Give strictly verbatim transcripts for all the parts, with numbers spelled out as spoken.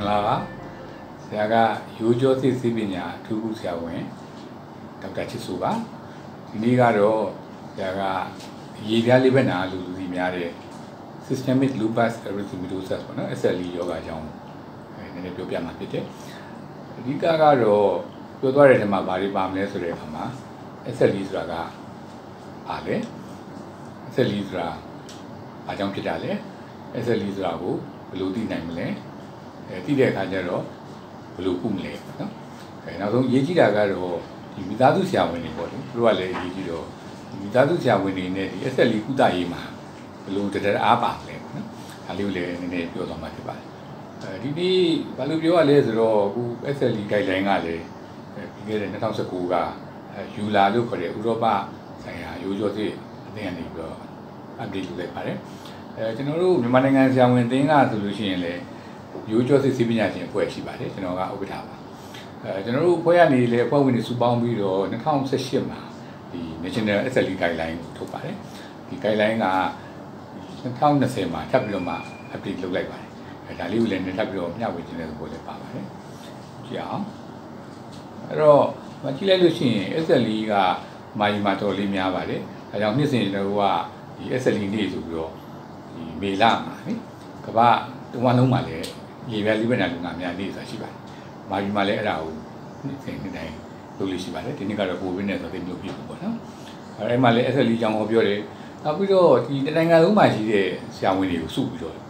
Mangala, Saga, Ujo Sibina, two Siawen, Doctor Chisuba, Nigaro, Saga, Yiga Libena, Luzimiare, Systemic Lupus Erythematosus, S L E Yoga John, and Ethiopia Mapite. Nigaro, Yodarema Bari Bamnes Rehama, S L E Raga, Ale, S L E Ra, Ajam Kitale, S L E Rabu, Ludi Namle, Tide Kajaro, Blue Kumle. And although Yejidagaro, Vidadu Sia winning body, Ruale Yijido, Vidadu Sia winning S L E Kudaima, Blue to the Abba, Alule and a pure Matiba. Didi Balubio Alezro, who S L E Gailangale, get in the house of Kuga, Yula Luca, Europa, Saya, usually then you go update to the parent. General, reminding us young when they are solution, usually Sibinati and Pueshiba, you know, Obitava. General Poyani, Lepo, when it's Subambi or the town Seshima, the national S L E guideline to pare. The guideline are the town the same, Tabloma, a big look like that. I live in the Tablo, now which is the Bode Power. Yeah. Ro, but you let S L E are my Matolimia Valley. I don't listen to what the S L E needs to grow. The Milan, Kaba, the one whom I lay, you are living at Namia needs a shiba. My Malera, Lulishiba, the Nicara winners of the new people. I am S L E young of your day. Now we go, the Rangaluma, Siamini, soup.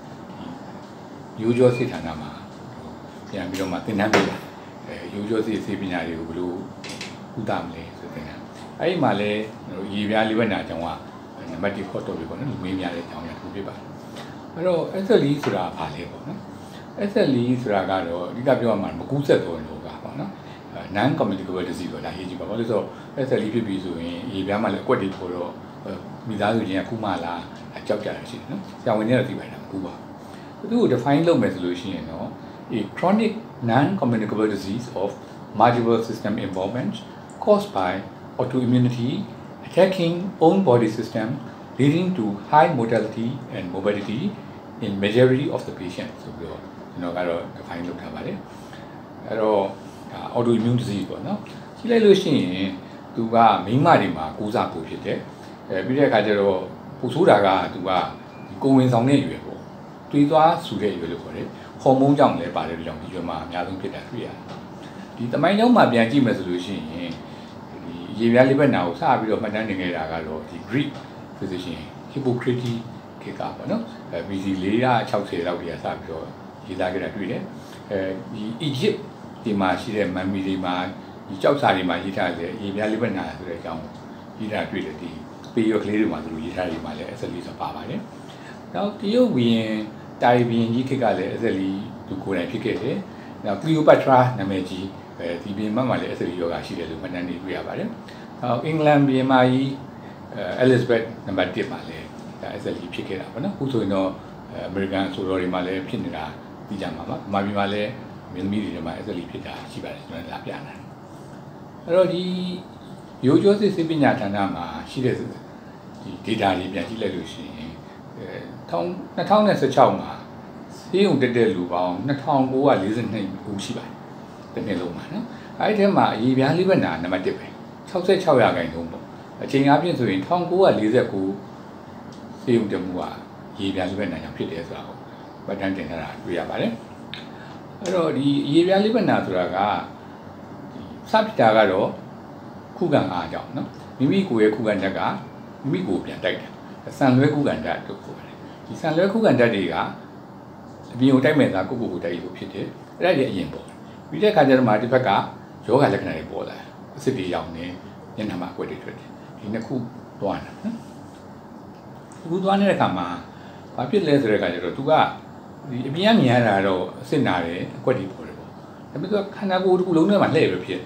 Usual Sitanama, Yamino Matinamila, usual Sibinari, Blue, Udamle, I Male, Yivia Livena, and the Magic Hoto, maybe I town to Biba. Pero S L E Sura Palebo, S L E Suragaro, Ligabio Man, Bukusa, non communicable disease, like Hijiba, also S L E P B, Yamala Quadiporo, Mizazu Kumala, a chapter, so we never see by Cuba. To define low resolution, you know, a chronic non-communicable disease of multiple system involvement caused by autoimmunity attacking own body system, leading to high mortality and morbidity in majority of the patients. So, you know, I define look about it. Autoimmune disease, no? Silation to a Mimarima, Kuza Pushite, Bida Kajero, Pusuraga to a going on anyway. Tuiza Suge, you look for it, hormone young by the young Yoma, Yadum Pitria. The Mayoma Bianchi resolution, the Yaliban now, Sabi of Madanigaro, the Greek physician, Hippocrates, Kikapa, no? Visilia, Chelsea, Lavia Sabio, Hidagra, the Egypt, the Mashida, Mamidima, the Chowsarima, Italia, Yalibana, the account, Hida, the pay your clear one through Italy, as a list of power. Now, the you Diving Yikale, to go and pick it. Now, Cleopatra, Nameji, the being Mamma, as a yoga, she did when I need we have it. Now, England, B M I, Elizabeth, number two Malay, as a pick it up. Who to know American Sorori Malay, Pinera, Pijama, Mabi Malay, Milmiri, as a lipita, she was La Piana. Rodi, you just see Sibinatanama, she does the data, Bianchi. Town, the town as a chowma. See the Deluba, the town who are listening to Ushiba, the Neloma. I tell my Yivian Libana, Namatepe. Chowse Chowaga in Humbo. A chain up into in town who are Lizaku, see the Mua, Yivian Libana, and Pity as well. But then we are bare. Hello, the Yivian Libana Turaga Sabitagaro, Kugan Aja, no? Mimi Kugan Daga, Migu Piantaga. San Lukugan to the San Lukugan Dadiga, the Otameta Kuku Pity, Radia Yimbo. We take a Martipaca, Joga Lacanary border, city young name, in Hamaquated, in a coup one. Good one in a cama, Papilas Regado to Ga, the Biamiano scenario, quite important. And because Kanago Luna and labor here.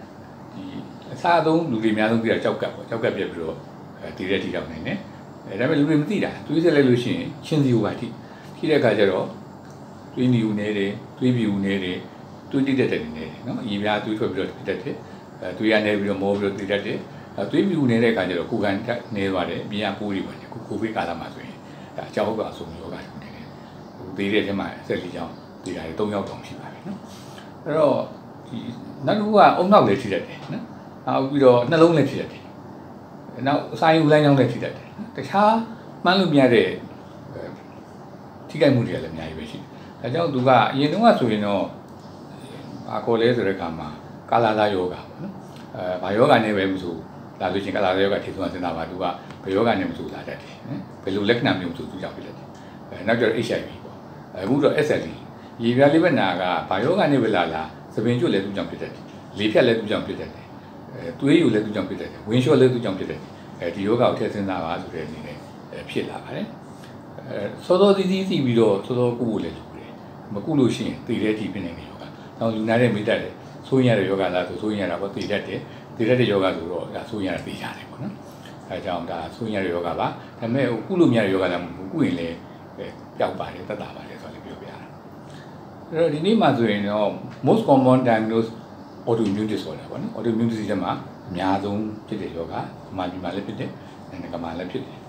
The Sado, Lugimiano, Choka, Choka Pedro, Tireti young name. I will remember that. To the illusion, Chinzi Wati, Kira Kajaro, twin you nere, twin you nere, two detected in it. No, you have to be detected, two and every mobile detected, a twin you nere Kajaro, Kugan, Nevare, Bia Puri, Kuku Kalamazwe, Chauga, so you got. They read him, said Lijan, ဒီဟာတွေ၃ယောက်တောင်ရှိပါပြီနော်အဲ့တော့ဒီနောက်တစ်ခုကအုံနောက်လည်းထိတတ်တယ်နော်နောက်ပြီးတော့နှလုံးလည်းထိတတ်တယ်နောက်အစာရင်ဦးလိုင်းကြောင်းလည်းထိတတ်တယ်တခြားမှန်းလို့မရတဲ့ထိခိုက်မှုတွေလည်းအများကြီးပဲရှိတယ်ဒါကြောင့်သူကအရင်တုန်းကဆိုရင်တော့ဘာခေါ်လဲဆိုတဲ့အခါမှာကာလာလာယောဂပေါ့နော်အဲဘာယောဂနဲ့ပဲမဆိုလာလို့ချင်းကာလာလာယောဂထိဆုံးစဉ်းစားပါသူကဘယ်ယောဂနဲ့မဆိုလာတတ်တယ်နော်ဘယ်လိုလက္ခဏာမျိုးမဆိုသူကြောင့်ဖြစ်တယ်အဲနောက်ကျတော့ H I V ပေါ့အခုတော့ S L E ရေပြားလေးဘက်နာကဘာယောဂနဲ့ပဲလာလာသပင်ကျွတ်လည်းသူကြောင့်ဖြစ်တတ်တယ်လေဖြတ်လည်းသူကြောင့်ဖြစ်တတ်တယ်အဲသွေးယူလည်းသူကြောင့်ဖြစ်တတ်တယ်ဝင်းလျှော့လည်းသူကြောင့်ဖြစ်တတ်တယ်အဲဒီယောဂကိုထည့်စဉ်းစားပါဆိုတဲ့အနေနဲ့ဖြစ်လာပါတယ်အဲစောစောစီးစီးစီးပြီးတော့စောစောကုဖို့လည်းလုပ်တယ်မကုလို့ရှိရင်တည်တဲ့အထိဖြစ်နေတဲ့ယောဂနောက်လူနာတဲ့မိတတ်တယ်ဆိုရင်ရတဲ့ယောဂလားဆိုဆိုရင်ရတာပေါ့တည်တတ်တယ်တည်တတ်တဲ့ယောဂဆိုတော့ဒါဆိုရင်ရတာသိကြတယ်ပေါ့နော်အဲကြောင့်ဒါဆိုရင်ရတဲ့ယောဂပါဒါပေမဲ့ကုလို့မရတဲ့ယောဂလည်းမဟုတ်ဘူးကုရင်လည်းပျောက်ပါတယ်တက်တာပါတယ်ဆိုတော့လည်းပြောပြရတာအဲ့တော့ဒီနေ့မှာဆိုရင်တော့ most common diagnosed autoimmune disorder ပေါ့နော် autoimmune disease မှာအများဆုံးဖြစ်တဲ့ယောဂဒီမှာဒီမှာလည်းဖြစ်တယ်နိုင်ငံကမှာလည်းဖြစ်တယ်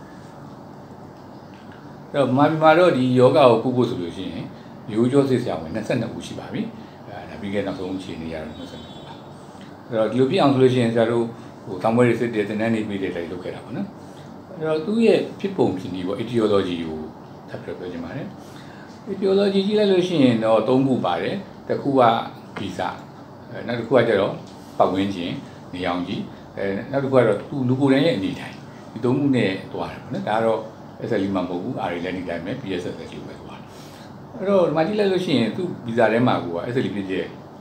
အဲ့တော့မြန်မာပြည်မှာတော့ဒီယောဂကိုကုဖို့ဆိုလို့ရှိရင်ရိုးကျော်စစ်ဆရာဝန်၂၂ဦးရှိပါပြီအဲဒါပြီးခဲ့နောက်ဆုံးအခြေအနေရတော့၂၂ဦးပါအဲ့တော့ဒီလိုဖြစ်အောင်ဆိုလို့ရှိရင်ဆရာတို့ဟိုတောင်ပွဲတွေစစ်တဲ့တင်တန်းနေပြီးတဲ့တိုင်လုပ်ခဲ့တာပေါ့နော်အဲ့တော့သူ့ရဲ့ဖြစ်ပုံဖြစ်နည်းပေါ့ etiology ကိုထပ်ပြောပြချင်ပါတယ် etiology ကြည့်လိုက်လို့ရှိရင်တော့၃ခုပါတယ်တစ်ခုကဗီဇအဲနောက်တစ်ခုကကျတော့ပတ်ဝန်းကျင်နေအောင်ကြီးအဲနောက်တစ်ခုကတော့သူလူကိုယ်တိုင်ရဲ့အနေတိုင်းဒီသုံးခုနဲ့တွားတယ်ပေါ့နော်ဒါကတော့ S L E မှာမဟုတ်ဘူး R လည်းနေတိုင်းပဲ P S S လည်းပဲတွားအဲ့တော့ဒီမှာကြည့်လိုက်လို့ရှိရင်သူဗီဇထဲမှာက S L E ဖြစ်တဲ့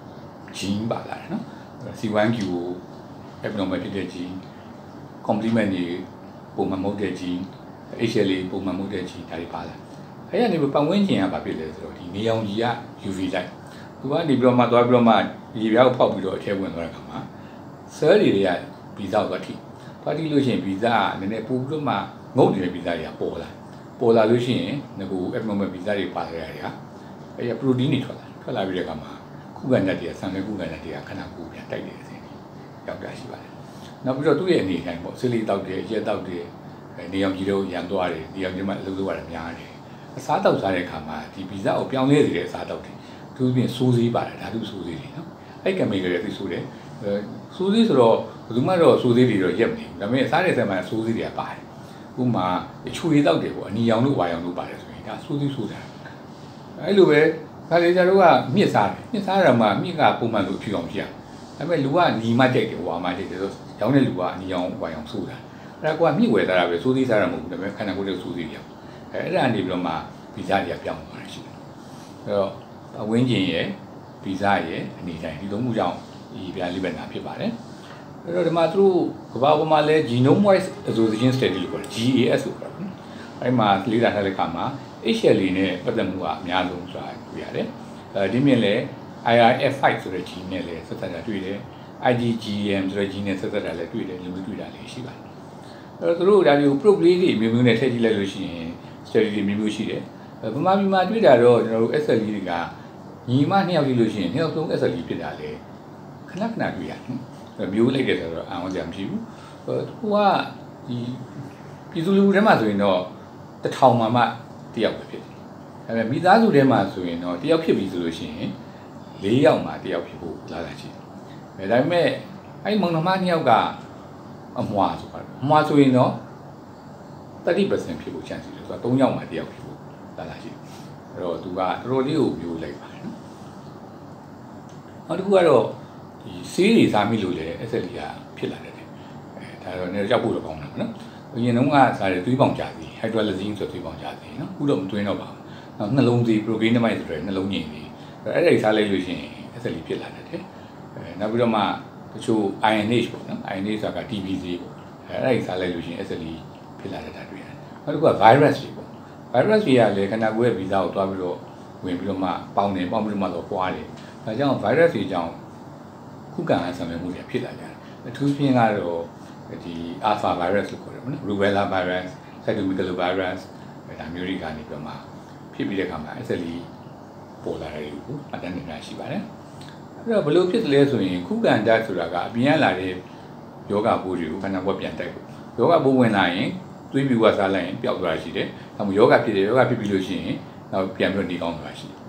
gene ပါလာတယ်နော် C one Q ကို abnormal ဖြစ်တဲ့ gene complement တွေပုံမှန်မဟုတ်တဲ့ gene H L A ပုံမှန်မဟုတ်တဲ့ gene ဒါတွေပါလာအဲ့ရနေပတ်ဝန်းကျင်ကဘာဖြစ်လဲဆိုတော့ဒီနေအောင်ကြီးက U V light သူကနေပြီးတော့မှသွားပြီးတော့မှရေပြားကိုဖောက်ပြီးတော့အထဲဝင်သွားတဲ့အခါမှာ cell တွေကဗီဇကိုသွားထိသွားထိလို့ရှိရင်ဗီဇကနည်းနည်းပို့ပြီးတော့မှငုတ်နေတဲ့ဗီဇတွေကပေါ်လာပေါ်လာလို့ရှိရင်ငကူ abnormal ဗီဇတွေပါတဲ့နေရာတွေကအဲ့ရ protein တွေထွက်လာထွက်လာပြီးတဲ့အခါမှာခုခံတတ်တွေကဆံလဲခုခံတတ်တွေကခဏကူပြန်တိုက်နေတဲ့အချိန်ရောက်တာရှိပါတယ်နောက်ပြီးတော့သူ့ရဲ့အနေအထိုင်ပေါ့ဆေးလေးတောက်တယ်ရဲတောက်တယ်နေအောင်ကြီးတော့ရန်သွားတယ်နေအောင်ကြီးမှအလုပ်လုပ်ရတယ်များတယ်အစားတောက်စားတဲ့အခါမှာဒီဗီဇကိုပြောင်းလဲစေတဲ့အစားတောက်တယ်သူပြင်စိုးစည်းပါတယ်ဓာတုစိုးစည်းတွေနော်အဲ့ကင်မီကယ်တွေသိဆိုတယ်စိုးစည်းဆိုတော့ဘယ်သူမှတော့စိုးစည်းတွေတော့ရက်မနေဘူးဒါပေမဲ့အစားတဲ့ဆက်မှာစိုးစည်းတွေကပါတယ်ဥမာချွေတောက်တယ်ပေါ့အနီရောင်တို့ဝါရောင်တို့ပါတယ်ဆိုရင်ဒါစိုးစည်းစိုးတယ်အဲ့လိုပဲဒါလေကျတို့ကမြစ်စားတယ်မြစ်စားရမှာမြစ်ကပုံမှန်လို့ဖြူအောင်ဖြစ်အောင်ဒါပေမဲ့လူကနီမကြိုက်တယ်ဝါမကြိုက်တယ်ဆိုရောင်းတဲ့လူကအနီရောင်ဝါရောင်စိုးတာအဲ့ဒါကမြစ်ဝယ်သားတာပဲစိုးစည်းစားရမှာမဟုတ်ဘူးဒါပေမဲ့ခန္ဓာကိုယ်ရဲ့စိုးစည်းတွေအဲ့အဲ့ဒါနေပြီးတော့မှဗီဇတွေကပြောင်းသွားတာရှိတယ်အဲ့တော့အဝင်းကျင်ရဲ့ဗီဇရဲ့အနေတိုင်းဒီသုံးခုကြောင့်ဒီပြားလေးပဲနာဖြစ်ပါတယ်အဲ့တော့ဒီမှာသူတို့ကဘာပေါ်မှာလဲ genome wise association study လို့ခေါ်တယ် G A S လို့ခေါ်တယ်အဲ့မှာလေ့လာထားတဲ့အခါမှာ H L A နဲ့ပတ်သက်မှုကအများဆုံးဆိုတာတွေ့ရတယ်အဲဒီမြင်လဲ I R F five ဆိုတဲ့ gene နဲ့လည်းဆက်သက်တာတွေ့တယ် I G G M ဆိုတဲ့ gene နဲ့ဆက်သက်တာလည်းတွေ့တယ်လူမျိုးတွေ့တာလည်းရှိပါတယ်အဲ့တော့သူတို့ဒါမျိုး probe လေးတွေမျိုးမျိုးနဲ့ထည့်ကြည့်လိုက်လို့ရှိရင် study တွေမျိုးမျိုးရှိတယ်ဗမာပြည်မှာတွေ့တာတော့ကျွန်တော်တို့ S L E တွေကညီမနှစ်ယောက်ကြည့်လို့ရှိရင်နှစ်ယောက်သုံး S L E ဖြစ်တာလေခဏခဏတွေ့ရတယ်မျိုးလိုက်တယ်ဆိုတော့အာရုံစရာမရှိဘူးဟိုကဒီပြည်သူလူထုထဲမှာဆိုရင်တော့တစ်ထောင်မှမှတယောက်ပဲဖြစ်တယ်ဒါပေမဲ့မိသားစုထဲမှာဆိုရင်တော့တယောက်ဖြစ်ပြီဆိုလို့ရှိရင်လေးယောက်မှတယောက်ဖြစ်ဖို့လာတာရှိတယ်ဒါပေမဲ့အဲ့မောင်နှမနှစ်ယောက်ကအမွှာဆိုပါတော့အမွှာဆိုရင်တော့thirty percent ဖြစ်ဖို့ chance ရှိတယ်ဆိုတော့သုံးယောက်မှတယောက်ဖြစ်ဖို့လာတာရှိတယ်အဲ့တော့သူကတော်တော်လေးကိုမျိုးလိုက်ပါတယ်နော်နောက်တစ်ခုကတော့ဒီဆေးတွေစားမိလို့လေ S L E ကဖြစ်လာတယ်အဲဒါတော့လည်းရောက်ဖို့တော့ကောင်းတာပေါ့နော်အရင်တုန်းကစားတယ်သွေးပေါင်ကြသည် hydrolysine ဆိုသွေးပေါင်ကြသည်နော်အခုတော့မသွင်းတော့ပါဘူးနောက်နှလုံးသေး procainamide ဆိုတဲ့နှလုံးငိမ်သေးအဲ့ဒါစားလိုက်လို့ရှိရင် S L E ဖြစ်လာတယ်တဲ့အဲနောက်ပြီးတော့မှတချို့ I N H ပေါ့နော် I N H ဆိုတာက T B C ပေါ့အဲအဲ့ဒါစားလိုက်လို့ရှိရင် S L E ဖြစ်လာတဲ့တာတွေ့ရတယ်နောက်တစ်ခုက virus တွေပေါ့ virus တွေကလည်းခန္ဓာကိုယ်ရဲ့ဗီဇကိုတွားပြီးတော့ဝင်ပြီးတော့မှပေါင်းတယ်ပေါင်းပြီးတော့မှတော့ပွားတယ်ဒါကြောင့် virus တွေကြောင့်ခုခံအားဆောင်ရွက်မှုတွေဖြစ်လာကြတယ်အထူးဖြင့်ကတော့ဒီ alpha virus လို့ခေါ်တယ်ပေါ့နော် rubella virus cytomegalovirus ဒါမျိုးတွေကနေပြီးတော့မှဖြစ်ပြီးတဲ့အခါမှာ S L E ပေါ်လာတဲ့ကိုအတန်းနေတာရှိပါတယ်အဲ့တော့ဘယ်လိုဖြစ်လဲဆိုရင်ခုခံတတ်ဆိုတာကအပြင်လာတဲ့ယောဂပိုးတွေကိုခန္ဓာကိုယ်ပြန်တိုက်ဖို့ယောဂပိုးဝင်လာရင်သွေးပြူကစားလိုက်ရင်ပျောက်သွားရှိတယ်ဒါမှမဟုတ်ယောဂဖြစ်တယ်ယောဂဖြစ်ပြီးလို့ရှိရင်နောက်ပြန်ပြီးနေကောင်းသွားရှိတယ်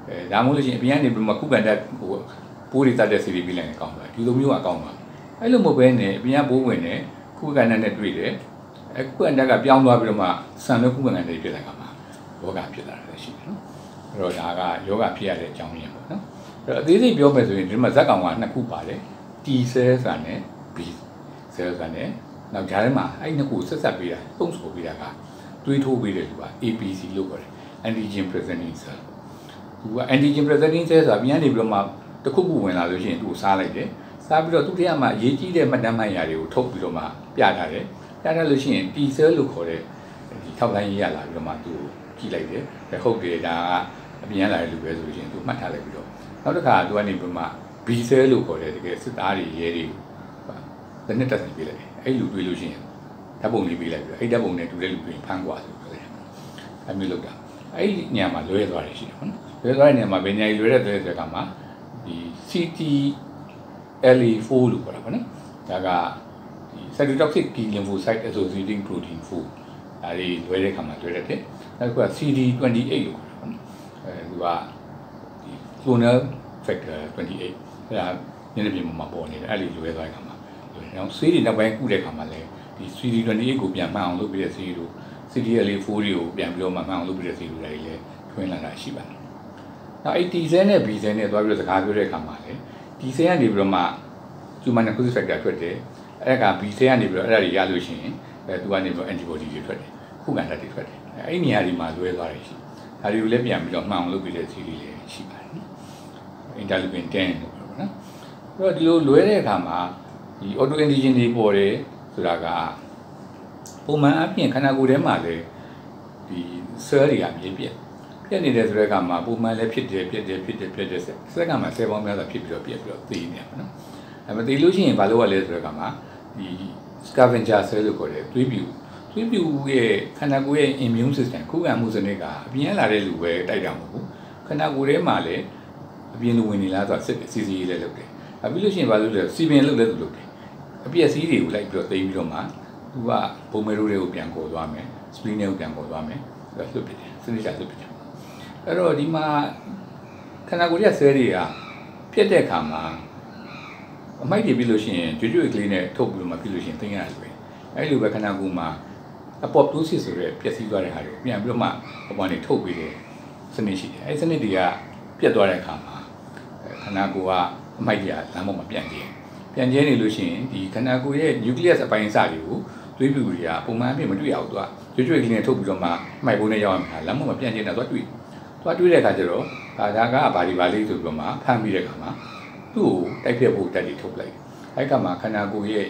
အဲဒါမှမဟုတ်လို့ရှိရင်အပြင်ကနေပြီးမှခုကန်တက်ဟိုပိုးတွေတတ်တဲ့ series ပြီးလိုက်ရင်ကောင်းသွားဒီလိုမျိုးကအကောင်းသွားအဲ့လိုမဟုတ်ဘဲနဲ့အပြင်ကပိုးဝင်တယ်ခုကန်တက်နဲ့တွေ့တယ်အဲခုကန်တက်ကပြောင်းသွားပြီးတော့မှဆန်လို့ခုကန်တက်တွေဖြစ်လာကြမှာယောဂဖြစ်လာတာလည်းရှိတယ်နော်အဲ့တော့ဒါကယောဂဖြစ်ရတဲ့အကြောင်းရင်းပေါ့နော်အဲ့တော့အသေးစိတ်ပြောမယ်ဆိုရင်ဒီမှာဇက်ကောင်ကနှစ်ခုပါတယ် T cell ဆိုတာနဲ့ B cell ဆိုတာနဲ့နောက်ဂျားထဲမှာအဲ့နှစ်ခုဆက်ဆက်ပေးတာပုံဆိုပေးတာကတွေးထိုးပေးတယ်သူက A P C လို့ခေါ်တယ် antigen presenting cell သူက antigen presenting cell ဆိုတာပြန်နေပြီးတော့မှတစ်ခုခုဝင်လာလို့ရှိရင်သူ့ကိုစားလိုက်တယ်စားပြီးတော့သူ့ထဲမှာရေးကြီးတဲ့မှတ်တမ်းမှတ်ရာတွေကိုထုတ်ပြီးတော့မှပြထားတယ်ပြထားလို့ရှိရင် T cell လို့ခေါ်တဲ့ဒီထောက်လိုင်းရေးရလာပြီးတော့မှသူ့ကိုကြည့်လိုက်တယ်ဟုတ်တယ်ဒါကအပြင်လာတဲ့လူပဲဆိုလို့ရှိရင်သူမှတ်ထားလိုက်ပြီးတော့နောက်တစ်ခါသူကနေပြီးမှ B cell လို့ခေါ်တဲ့တကယ်စစ်သားတွေရဲတွေလက်နဲ့တက်ဆိုင်ပေးလိုက်တယ်အဲ့လူတွေးလို့ရှိရင်ဓာတ်ပုံလေးပေးလိုက်ပြီးအဲ့ဓာတ်ပုံနဲ့တူတဲ့လူတွေဖမ်းကွာဆိုပြောတယ်အဲ့မျိုးလုပ်တာအဲ့ဒီညမှာလွဲသွားတယ်ရှိတယ်ဟုတ်နော်လွဲသွားတဲ့ညမှာဘယ်ညကြီးလွဲတဲ့တဲ့ဆိုတဲ့ကမှာဒီ C T L A four လို့ခေါ်တာပေါ့နော်ဒါကဒီ cytotoxic T lymphocyte associating protein four ဒါလေးလွဲတဲ့ခါမှာလွဲတဲ့တဲ့နောက်က C D twenty-eight လို့ခေါ်တာပေါ့နော်အဲသူကဒီ clonal factor twenty-eight အဲဒါညနေပြင်မှာပေါ်နေတယ်အဲ့ဒီလွဲသွားတဲ့ခါမှာနောက်ဆေးတွေနောက်ပိုင်းကုတဲ့ခါမှာလည်းဒီ C D twenty-eight ကိုပြန်မှန်အောင်လုပ်ပြီးတဲ့ဆေးတို့ C D L A four တွေကိုပြန်ပြီးတော့မှန်အောင်လုပ်ပြီးတဲ့ဆေးတို့တွေလည်းထွင်းလာတာရှိပါတယ်။နောက်အဲ့ T cell နဲ့ B cell နဲ့သွားပြီးတော့စကားပြောတဲ့အခါမှာလည်း T cell ကနေပြီးတော့မှ human necrosis factor ထွက်တယ်။အဲ့ဒါက B cell ကနေပြီးတော့အဲ့ဒါတွေရလို့ရှိရင်အဲသူကနေပြီးတော့ antibody တွေထွက်တယ်။ခုခံဓာတ်တွေထွက်တယ်။အဲ့ဒီနေရာဒီမှာလွဲသွားတယ်ရှိ။ဒါတွေကိုလည်းပြန်ပြီးတော့မှန်အောင်လုပ်ပြီးတဲ့ဆေးတွေလည်းရှိပါတယ်။ interleukin ten လို့ပြောတာနော်။အဲ့တော့ဒီလိုလွဲတဲ့အခါမှာဒီ auto antigen တွေပေါ်တယ်ဆိုတာကပုံမှန်အပြင်ခန္ဓာကိုယ်ထဲမှာလည်းဒီ cell တွေကအမြင်ပြက်ပြက်နေတဲ့ဆိုတဲ့အခါမှာပုံမှန်လည်းဖြစ်တယ်ပြက်တယ်ဖြစ်တယ်ပြက်တယ်စက်ကမှ cell ပေါင်းများစွာဖြစ်ပြီးတော့ပြက်ပြီးတော့သိနေမှာနော်အဲမသိလို့ရှိရင်ဘာလို့ရလဲဆိုတဲ့အခါမှာဒီ scavenger cell လို့ခေါ်တယ်သွေးပြူသွေးပြူရဲ့ခန္ဓာကိုယ်ရဲ့ immune system ခုခံမှုစနစ်ကအပြင်လာတဲ့လူပဲတိုက်တာမဟုတ်ဘူးခန္ဓာကိုယ်ထဲမှာလည်းအပြင်လူဝင်နေလားဆိုတာစစ်စီစီလေးလုပ်တယ်အဲပြီးလို့ရှိရင်ဘာလို့လဲစီပင်လုပ်လဲသူလုပ်တယ်အပြည့်စီးတွေကိုလိုက်ပြီးတော့သိမ်းပြီးတော့မှသူကဘုံမဲရိုးတွေကိုပြန်ခေါ်သွားမယ်စပလင်းတွေကိုပြန်ခေါ်သွားမယ်အဲလွတ်ပြတယ်စနစ်ချလွတ်ပြတယ်အဲ့တော့ဒီမှာခန္ဓာကိုယ်ရဲ့ cell တွေကပြက်တဲ့အခါမှာအမိုက်တွေပြီးလို့ရှိရင်ကြွကြွကလေးနဲ့ထုတ်ပြီးတော့မှပြီးလို့ရှိရင်သိမ်းရတယ်ပဲအဲ့လိုပဲခန္ဓာကိုယ်မှာ apoptosis ဆိုတဲ့ပျက်စီးသွားတဲ့ဟာတွေပြန်ပြီးတော့မှအပေါ်ကနေထုတ်ပြီးတဲ့စနစ်ရှိတယ်အဲ့စနစ်တွေကပြက်သွားတဲ့အခါမှာခန္ဓာကိုယ်ကအမိုက်တွေကလမ်းပေါ်မှာပြန်ကျင်းပြန်ကျဲနေလို့ရှိရင်ဒီခန္ဓာကိုယ်ရဲ့ nucleus အပိုင်းအစတွေကိုသွေးပြူတွေကပုံမှန်အဖြစ်မတွေ့ရဘူးသူကကြွကြွကလေးနဲ့ထုတ်ပြီးတော့မှမိုက်ဘုံနဲ့ရောက်ရမှာလမ်းပေါ်မှာပြန်ကျင်းတာသူကတွေ့သူကတွေ့တဲ့အခါကျတော့ဒါကဘာဒီပါလေးဆိုပြီးတော့မှဖမ်းပြီးတဲ့အခါမှာသူ့ကိုတိုက်ပြက်ဖို့တက်ပြီးထုတ်လိုက်အဲ့ကမှာခန္ဓာကိုယ်ရဲ့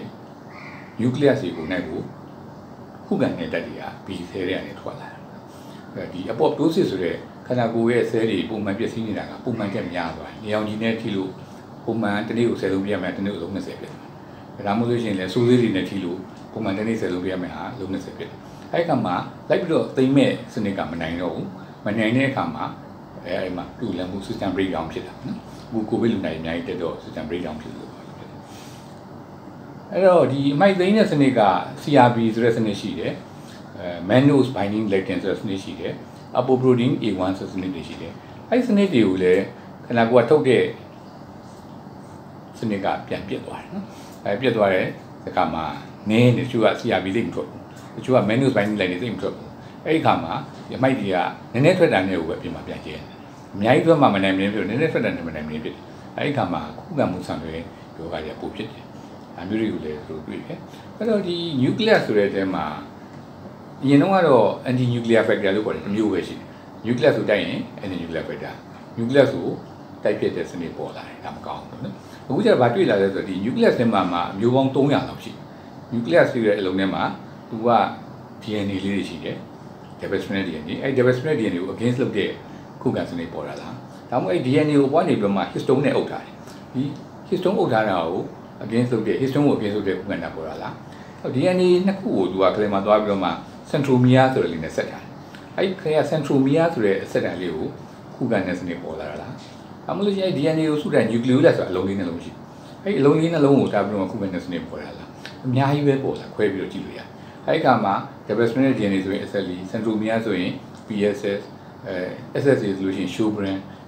nucleus တွေကိုနဲ့ကိုခုခံတဲ့တက်တွေက B cell တွေကနေထွက်လာတယ်ဒီ apoptosis ဆိုတဲ့ခန္ဓာကိုယ်ရဲ့ cell တွေပုံမှန်ပျက်စီးနေတာကပုံမှန်တက်များသွားတယ်။နေအောင်ကြီးနဲ့ထိလို့ပုံမှန်တနေ့ကိုဆယ်လုံးပြရမယ်တနေ့ကိုလုံးနှစ်ဆယ်ပြတယ်။ဒါမှမဟုတ်လို့ရှိရင်လည်းစိုးသေးတွေနဲ့ထိလို့ပုံမှန်တနေ့ဆယ်လုံးပြရမယ်ဟာလုံးနှစ်ဆယ်ပြတယ်။အဲ့ကမှာလိုက်ပြီးတော့သိမ့်မဲ့စနစ်ကမနိုင်တော့ဘူး။မနိုင်တဲ့အခါမှာအဲအဲ့မှာတူလန်မှု system breakdown ဖြစ်တာနော်။ဘူးကိုဗစ်လူနိုင်အများကြီးတက်တော့ system breakdown ဖြစ်လို့ဖြစ်တယ်။အဲ့တော့ဒီအမိုက်သိမ်းတဲ့စနစ်က C R B ဆိုတဲ့စနစ်ရှိတယ်။အဲ mannose binding lectin ဆိုတဲ့စနစ်ရှိတယ်။ apoprotein A one ဆိုတဲ့စနစ်တွေရှိတယ်။အဲ့ဒီစနစ်တွေကိုလည်းခန္ဓာကိုယ်ကထုတ်တဲ့စနစ်ကပြန်ပြတ်သွားတယ်နော်အဲပြတ်သွားတဲ့အခါမှာနင်းတချို့က C R B သိမ့်ထွက်ဘူးတချို့က mannose binding lectin သိမ့်ထွက်ဘူးအဲ့ဒီအခါမှာဒီအမိုက်တွေကနည်းနည်းထွက်တာနဲ့ကိုပဲပြင်မှာပြန်ကျဲတယ်အများကြီးထွက်မှမနိုင်မင်းဖြစ်နည်းနည်းထွက်တာနဲ့မနိုင်မင်းဖြစ်အဲ့ဒီအခါမှာခုခံမှုဆံတွေယောဂတွေပိုဖြစ်တယ်အမျိုးတွေကိုလည်းသူတွေ့တယ်အဲ့တော့ဒီ nucleus ဆိုတဲ့အထဲမှာအရင်တော့ကတော့ anti nuclear factor လို့ခေါ်တယ်တစ်မျိုးပဲရှိတယ် nucleus ဆိုတိုက်ရင် anti nuclear factor nucleus ကိုတိုက်ပြတဲ့စနစ်ပေါ်လာတယ်ဒါမကောင်းဘူးနော်အခုကျတော့ဗာတွေ့လာလဲဆိုတော့ဒီ nucleus ထဲမှာမှာမျိုးပေါင်းthree hundredလောက်ရှိ nucleus ဆိုတဲ့အလုံးထဲမှာသူက D N A လေးတွေရှိတယ် double stranded D N A အဲ့ double stranded D N A ကို against လုပ်တဲ့ခုခံစနစ်ပေါ်လာလားဒါမှမဟုတ်အဲ့ D N A ကိုပွားနေပြီးတော့မှ histone နဲ့အုပ်ထားတယ်ဒီ histone အုပ်ထားတာကို against လုပ်တဲ့ histone ကို against လုပ်တဲ့ခုခံတာပေါ်လာလား D N A နှစ်ခုကိုသူက claim မှာသွားပြီးတော့မှ centromere ဆိုတဲ့လေးနဲ့ဆက်ထားတယ်အဲ့ဒီ centromere ဆိုတဲ့အဆက်တန်လေးကိုခုခံတဲ့စနစ်ပေါ်လာတာလားအမလို့ရှိရင် D N A ကိုစုတဲ့ nucleolus ဆိုတာအလုံးလေးနှလုံးရှိအဲ့ဒီအလုံးလေးနှလုံးကိုတာပြီးတော့ခုခံတဲ့စနစ်ပေါ်လာလားအများကြီးပဲပေါ်လာခွဲပြီးတော့ကြည့်လို့ရတယ်အဲ့ဒီကမှာ double stranded D N A ဆိုရင် S L E centromere ဆိုရင် P S S အဲ S S A ဆိုလို့ရှိရင် Sjogren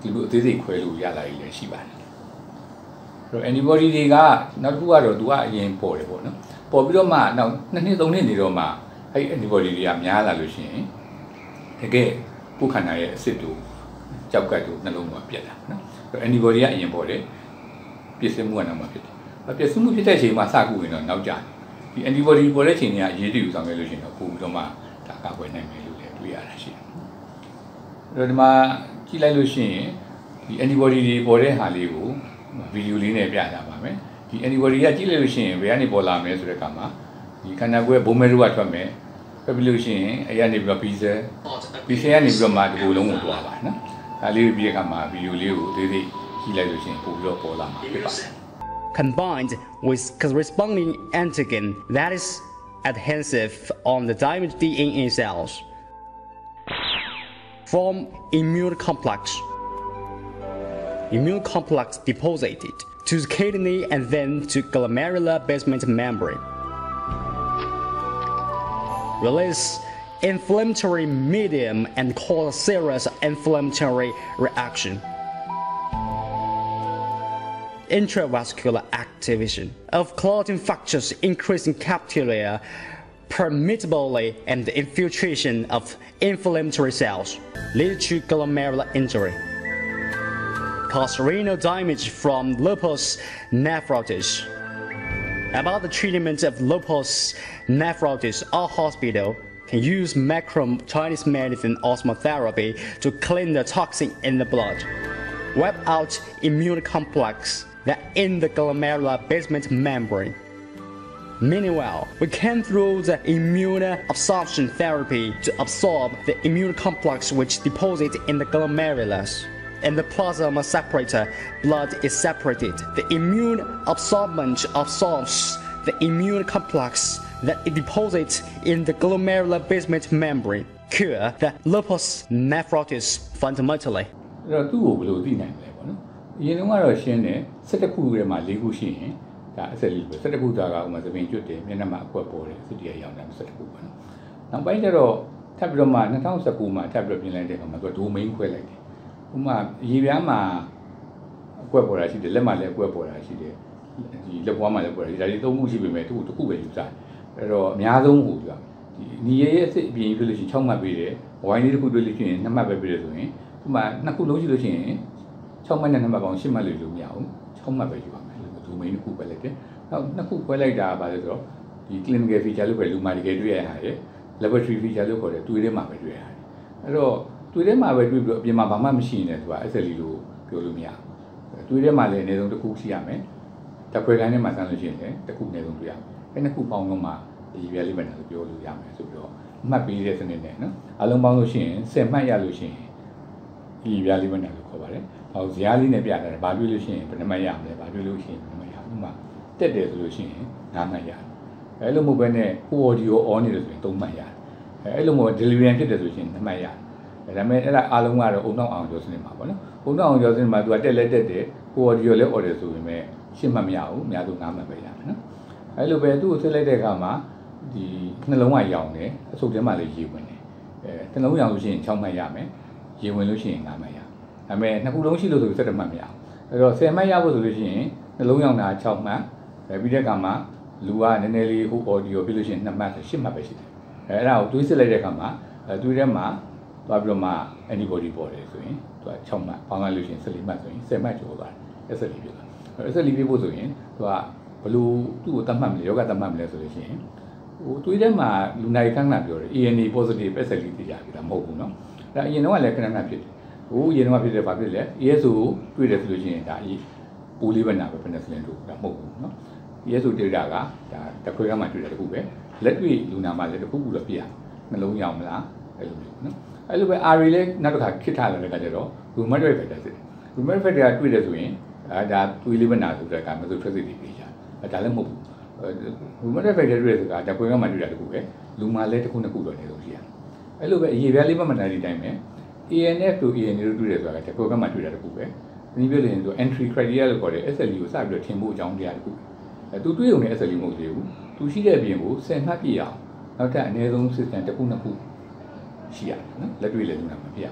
ဒီလိုအသေးစိတ်ခွဲလို့ရလာရည်လည်းရှိပါတယ်အဲ့တော့ antibody တွေကနောက်တစ်ခုကတော့သူကအရင်ပေါ်တယ်ပေါ့နော်ပေါ်ပြီးတော့မှနောက်နှစ်နှစ်သုံးနှစ်နေတော့မှအဲ့ antibody တွေကများလာလို့ရှိရင်တကယ်ကိုယ်ခန္ဓာရဲ့အစစ်တို့ကြောက်ကတ်တို့နှလုံးသွင်းပြတ်တာနော်အဲ့ antibody ကအရင်ပေါ်တယ်ပြည့်စုံမှုကနောက်မှဖြစ်တယ်ပြည့်စုံမှုဖြစ်တဲ့အချိန်မှာစကူရင်တော့နောက်ကျတယ်ဒီ antibody ပေါ်တဲ့အချိန်ကအရေးတယူဆောင်ခဲ့လို့ရှိရင်တော့ပို့ပြီးတော့မှဒါကာကွယ်နိုင်မယ်လို့လည်းတွေ့ရတာရှိတယ်အဲ့တော့ဒီမှာကြည့်လိုက်လို့ရှိရင်ဒီ antibody တွေပေါ်တဲ့ဟာလေးကိုဗီဒီယိုလေးနဲ့ပြကြပါမယ်ဒီ antibody ကကြည့်လိုက်လို့ရှိရင်ဘယ်ကနေပေါ်လာမလဲဆိုတဲ့အခါမှာဒီခန္ဓာကိုယ်ဘုံမဲတို့ကထွက်မယ်ထွက်ပြီးလို့ရှိရင်အဲ့ရနေပြီးတော့ B cell B cell ကနေပြီးတော့မှဒီလိုလုံးကိုတွားပါနော်ဒါလေးပြီးတဲ့အခါမှာဗီဒီယိုလေးကိုသေးသေးကြည့်လိုက်လို့ရှိရင်ပို့ပြီးတော့ပေါ်လာမှာဖြစ်ပါတယ် combined with corresponding antigen that is adhesive on the damaged D N A cells form immune complex. Immune complex deposited to the kidney and then to glomerular basement membrane. Release inflammatory medium and cause serious inflammatory reaction. Intravascular activation of clotting factors increasing capillary permeability and the infiltration of inflammatory cells lead to glomerular injury. Cause renal damage from lupus nephritis. About the treatment of lupus nephritis, our hospital can use macron Chinese medicine osmotherapy to clean the toxin in the blood, wipe out immune complex that in the glomerular basement membrane. Meanwhile, we can through the immune absorption therapy to absorb the immune complex which deposits in the glomerulus. In the plasma separator, blood is separated. The immune absorbent absorbs the immune complex that it deposits in the glomerular basement membrane. Cure the lupus nephritis fundamentally. အဲ့တော့သူ့ကိုဘယ်လိုသိနိုင်လဲပေါ့နော်အရင်တုန်းကတော့ရှင်းတယ်၁၁ခုထဲမှာ၄ခုရှိရင်ဒါအဆက်လေးပဲ၁၁ခုသာကဥမာသပင်ကျွတ်တယ်မျက်နှာမှာအကွက်ပေါ်တယ်စစ်တရားရောင်တယ်၁၁ခုပေါ့နော်နောက်ပိုင်းကျတော့ထပ်ပြီးတော့မှ၂၀၁၉မှာထပ်ပြီးတော့ပြင်လိုက်တဲ့အခါမှာသူကဒိုမိန်းခွဲလိုက်တယ်ဥမာရေပြားမှာအကွက်ပေါ်တာရှိတယ်လက်မှာလည်းအကွက်ပေါ်တာရှိတယ်ဒီလက်ပွားမှာလည်းပေါ်တာဒီဒါတွေသုံးခုရှိပေမဲ့သူ့ကိုတစ်ခုပဲယူစားအဲ့တော့အများဆုံးဟိုပြောဒီညီရဲ့ရဲ့အစ်အပြင်ပြလို့ရှိရင်၆မှတ်ပေးတယ်ဝိုင်းလေးတစ်ခုတွေ့လို့ရှိရင်၂မှတ်ပဲပေးတယ်ဆိုရင်ဥမာနှစ်ခုလုံးရှိလို့ရှိရင်၆မှတ်နဲ့နှစ်မှတ်ပေါင်း၈မှတ်လို့လို့မရဘူး၆မှတ်ပဲယူပါမယ်လို့ဒိုမိန်းတစ်ခုပဲလိုက်တယ်နောက်နှစ်ခုခွဲလိုက်တာပါလဲဆိုတော့ဒီ clinical feature လို့ပဲလူမာတကယ်တွေ့ရတာရယ် laboratory feature လို့ခေါ်တယ်တွေ့ထဲမှာပဲတွေ့ရတယ်အဲ့တော့တွေ့ထဲမှာပဲတွေ့ပြီးတော့အပြင်မှာဘာမှမရှိနေတယ်သူက S L E လို့ပြောလို့မရဘူးတွေ့ထဲမှာလည်းအနည်းဆုံးတစ်ခုရှိရမယ်တခွဲတိုင်းထဲမှာဆန်းလို့ရှိရင်လည်းတစ်ခုအနည်းဆုံးတွေ့ရမယ်အဲ့နှစ်ခုပေါင်းတော့မှဒီပြလေးပဲနဲ့ပြောလို့ရမယ်ဆိုပြီးတော့အမှတ်ပေးတဲ့စနစ်နဲ့နော်အလုံးပေါင်းလို့ရှိရင်၁၀မှတ်ရလို့ရှိရင်ဒီပြလေးပဲနဲ့လို့ခေါ်ပါတယ်ဟောဇာတ်လေးနဲ့ပြတာဘာတွေ့လို့ရှိရင်ဘယ်နှမှတ်ရမလဲဘာတွေ့လို့ရှိရင်ဘယ်နှမှတ်ရဥမာတက်တယ်ဆိုလို့ရှိရင်၅မှတ်ရတယ်အဲ့လိုမဟုတ်ဘဲနဲ့ audio on နေတယ်ဆိုရင်၃မှတ်ရတယ်အဲ့လိုမဟုတ် delivery ဖြစ်တယ်ဆိုရင်၂မှတ်ရတယ်ဒါပေမဲ့အဲ့ဒါအားလုံးကတော့အုံနောက်အောင်ကျော်စနစ်မှာပေါ့နော်အုံနောက်အောင်ကျော်စနစ်မှာသူကတက်လက်တက်တယ် audio လည်း order ဆိုပေမဲ့ရှင်းမှတ်မရဘူးအများဆုံး၅မှတ်ပဲရတယ်နော်အဲ့လိုပဲသူ့ကိုဆက်လိုက်တဲ့အခါမှာဒီနှလုံးကရောင်တယ်အဆုပ်ထဲမှာလည်းရေဝင်တယ်အဲနှလုံးရောင်လို့ရှိရင်၆မှတ်ရမယ်ရေဝင်လို့ရှိရင်၅မှတ်ရဒါပေမဲ့နှစ်ခုလုံးရှိလို့ဆိုပြီး၁၁မှတ်မရဘူးအဲ့တော့၁၀မှတ်ရဖို့ဆိုလို့ရှိရင်နှလုံးရောင်တာ၆မှတ်ပြီးတဲ့အခါမှာလူကနည်းနည်းလေးဟို audio ပြလို့ရှိရင်၂မှတ်ဆို၈မှတ်ပဲရှိတယ်အဲအဲ့ဒါကိုတွေးစစ်လိုက်တဲ့အခါမှာအဲတွေးထဲမှာသွားပြီးတော့မှ antibody ပေါ်တယ်ဆိုရင်သူက၆မှတ်ပေါင်းလိုက်လို့ရှိရင်၁၄မှတ်ဆိုရင်၁၀မှတ်ကျော်သွားတယ် S L E ပြသွားအဲ S L E ပြဖို့ဆိုရင်သူကဘလို့သူ့ကိုတတ်မှတ်မလဲယောဂတတ်မှတ်မလဲဆိုလို့ရှိရင်ဟိုတွေးထဲမှာလူနိုင်ခန်းကပြောတယ် A N A positive S L E သိကြပြီလားမဟုတ်ဘူးเนาะဒါအရင်တော့လည်းခဏခဏဖြစ်တယ်ဟိုအရင်တော့ဖြစ်တယ်ဘာဖြစ်လဲ A S O တွေ့တယ်ဆိုလို့ရှိရင်ဒါအေးပိုးလေးပဲနာပဲ penicillin တို့ဒါမဟုတ်ဘူးเนาะ A S O တွေ့တာကဒါတခွေကမှတွေ့တယ်တခုပဲလက်တွေ့လူနာမှာလည်းတခုခုတော့ပြရနှလုံးရောင်မလားအဲ့လိုမျိုးเนาะအဲ့လိုပဲ R တွေလည်းနောက်တစ်ခါခစ်ထားလာတဲ့ခါကျတော့ rheumatoid factor စစ်တယ် rheumatoid factor ကတွေ့တယ်ဆိုရင်အဲဒါတွေးလေးပဲနာဆိုတဲ့အခါမှာဆို trace တွေပြေးကြအဲဒါလည်းမဟုတ်ဘူး rheumatoid factor တွေ့တဲ့ဆိုတာတခွေကမှတွေ့တာတခုပဲလူမှာလည်းတစ်ခုနှစ်ခုတော့နေလို့ရှိရတယ်အဲ့လိုပဲအရေးပြားလေးမှမနိုင်တဲ့အတိုင်းပဲ A N F တို့ A N A တို့တွေ့တယ်ဆိုတာတခွေကမှတွေ့တာတခုပဲဒီပြောရင်ဆို entry criteria လို့ခေါ်တယ် S L E ကိုစပြီးတော့ထင်ဖို့အကြောင်းတရားတခုအဲသူတွေးုံနဲ့ S L E မဟုတ်သေးဘူးသူရှိတဲ့အပြင်ကို၁၀မှတ်ပြည့်အောင်နောက်ထပ်အနည်းဆုံး system တစ်ခုနှစ်ခုရှိရတယ်နော်လက်တွေ့လည်းလူနာမပြရဘူး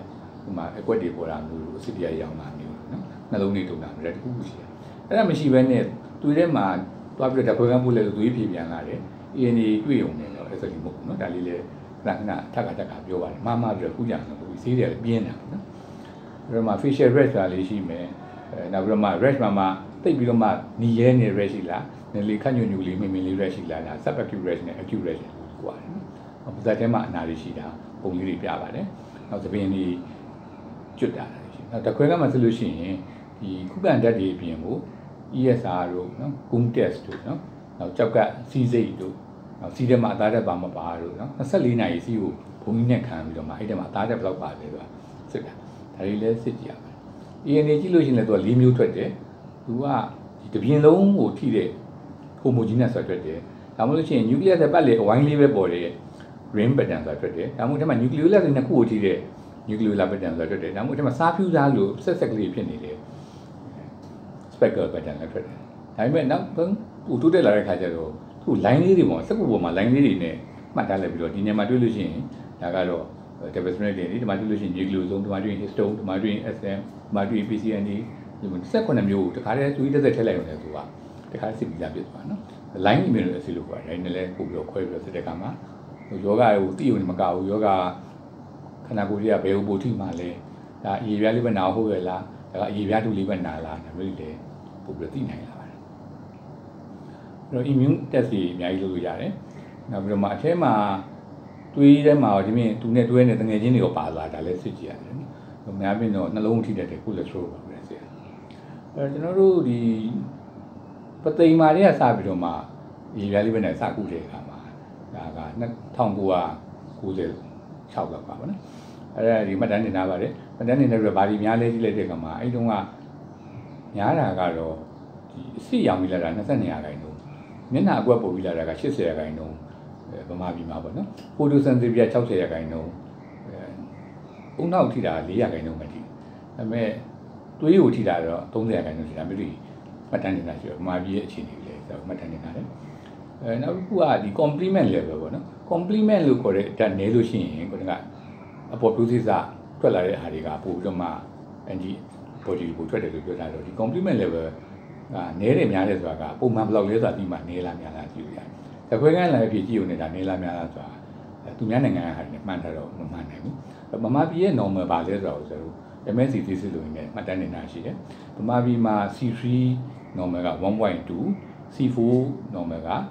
ဒီမှာအကွက်တွေပေါ်တာမျိုးလို့အစစ်တရားရောင်းတာမျိုးနော်နှလုံးတွေတုံတာမျိုးတခုခုရှိတယ်အဲ့ဒါမရှိဘဲနဲ့သူထဲမှာသွားပြီးတော့ဓာတ်ခွဲခန်းပို့လဲလို့သူဖြေပြန်လာတယ် A N A တွေ့ုံနဲ့တော့အဲ့ဆိုဒီမဟုတ်ဘူးနော်ဒါလေးလေခဏခဏထပ်ခါထပ်ခါပြောပါတယ်မှားမှားပြီးတော့ခုကြံတော့ဘူးဆေးတယ်ပြင်းတာနော်အဲ့တော့မှ facial rash ကလေးရှိမယ်အဲနောက်ပြီးတော့မှ rash မှာမှတိတ်ပြီးတော့မှနီရဲနေ rash ရှိလားနည်းလေးခန့်ညွညူလေးမင်းမင်းလေး rash ရှိလားဒါ subacute rash နဲ့ acute rash လို့ပြောရတယ်နော်ပါးစပ်ထဲမှာအနာတွေရှိတာပုံလေးတွေပြပါတယ်နောက်သပင်တွေကျွတ်တာရှိနောက်တခွဲကမှဆိုလို့ရှိရင်ဒီခုခံဓာတ်တွေပြင်ဖို့ E S R တို့နော် Gum test တို့နော်နောက်ကြောက်ကစီးစိတ်တို့နောက်စီးထဲမှာအသားတက်ပါမပါတို့နော်၂၄နာရီစီးကိုဘုံကြီးနဲ့ခံပြီးတော့မှအဲ့ထဲမှာအသားတက်ဘယ်လောက်ပါလဲဆိုတာစစ်တာဒါတွေလည်းစစ်ကြည့်ရပါတယ် A N A ကြည့်လို့ရှိရင်လည်းသူက၄မျိုးထွက်တယ်သူကဒီတပြင်းလုံးကိုထိတဲ့ homogeneous ဆိုတာထွက်တယ်ဒါမှမဟုတ်လို့ရှိရင် nucleus ရဲ့ပတ်လေအဝိုင်းလေးပဲပေါ်တဲ့ ring pattern ဆိုတာထွက်တယ်ဒါမှမဟုတ်ဒီမှာ nucleolus တွေနှစ်ခုကိုထိတဲ့ nucleolar pattern ဆိုတာထွက်တယ်ဒါမှမဟုတ်ဒီမှာစားဖြူစားလို့ဆက်ဆက်ကလေးဖြစ်နေတယ် speckle pattern လည်းထွက်တယ်ဒါပေမဲ့နောက်ဟိုတိုးတက်လာတဲ့ခါကျတော့သူ line လေးတွေပေါ့စက်ကူပေါ်မှာ line လေးတွေနဲ့မှတ်ထားလိုက်ပြီးတော့ဒီနေရာမှာတွေ့လို့ရှိရင်ဒါကတော့ development တွေဒီမှာတွေ့လို့ရှိရင် nucleosome ဒီမှာတွေ့ရင် histone ဒီမှာတွေ့ရင် S M ဒီမှာတွေ့ရင် P C N D ဒီမှာ၁၈မျိုးတခါတည်းသူကြီးတစ်သက်ထည့်လိုက်ရုံနဲ့သူကတခါစစ်ပြီးသားဖြစ်သွားနော် line immuno assay လို့ခေါ်တယ်ဒါနဲ့လည်းပို့ပြီးတော့ခွဲပြီးတော့စစ်တဲ့အခါမှာဟိုယောဂကိုတိရုံနဲ့မကဘူးယောဂခန္ဓာကိုယ်ကြီးကဘယ်ဟိုပို့ထိမှလဲဒါအရေပြားလေးပဲနာဟုတ်ရဲ့လားဒါကအရေပြားတူလေးပဲနာလားဒါမျိုးတွေပို့ပြီးတော့သိနိုင်လာပါတယ်အဲ့တော့ immune test တွေအများကြီးလုပ်လို့ရတယ်နောက်ပြီးတော့မှအထဲမှာတွေးထဲမှာဒီမြင်သူနဲ့တွဲနေတငယ်ချင်းတွေကိုပါလာဒါလည်းစစ်ကြည့်ရတယ်နော်အများပြင်တော့နှလုံးထိတတ်တဲ့ cholesterol ပါပဲဆရာအဲ့တော့ကျွန်တော်တို့ဒီပသိမ်မာတွေကစပြီးတော့မှရေပြားလေးပဲနဲ့စကုတဲ့အခါမှာဒါက၁၉၉၆လောက်ပါဗောနော်အဲ့ဒါဒီမှတ်တမ်းတင်ထားပါတယ်မှတ်တမ်းတင်တဲ့ပြီးတော့ဗာဒီများလဲကြည့်လိုက်တဲ့အခါမှာအဲ့တုန်းကများတာကတော့ဒီအစစ်ရောင်ပြီးလာတာ၂၂ရာခိုင်နှုန်းမျက်နှာအကွက်ပုတ်ပြီးလာတာက၈၀ရာခိုင်နှုန်းဗမာပြည်မှာပေါ့နော် photosynthesis ၆၀ရာခိုင်နှုန်းအဲအုံနောက်ထိတာ၄ရာခိုင်နှုန်းပဲထိဒါပေမဲ့သွေးကိုထိတာတော့၃၀ရာခိုင်နှုန်းထိတာမျိုးတွေမှတ်တမ်းတင်တာရှိတော့ဗမာပြည်ရဲ့အခြေအနေတွေလည်းဆိုမှတ်တမ်းတင်တာလေအဲနောက်တစ်ခုကဒီ complement level ပေါ့နော် complement လို့ခေါ်တဲ့ဓာတ်နည်းလို့ရှိရင်ကိုကအပေါ်ပြုစည်းစာထွက်လာတဲ့အားတွေကပို့ပြီးတော့မှ anti body ကိုထွက်တယ်လို့ပြောတာတော့ဒီ complement level ကနည်းတယ်များတယ်ဆိုတာကပုံမှန်ဘယ်လောက်လဲဆိုတာဒီမှာနည်းလားများလားကြည့်လို့ရတယ်။တခွဲကန်းလည်းဖြစ်ကြည့်ုံနေတာနည်းလားများလားဆိုတာသူများနိုင်ငံကဟာတွေမှန်းထားတော့မမှန်နိုင်ဘူး။ဗမာပြည်ရဲ့ normal ပါလဲဆိုတော့ဆိုတော့ M S C thesis လို့နေမှတ်တမ်းနေတာရှိတယ်။ဗမာပြည်မှာ C three normal ကone point two C four normal က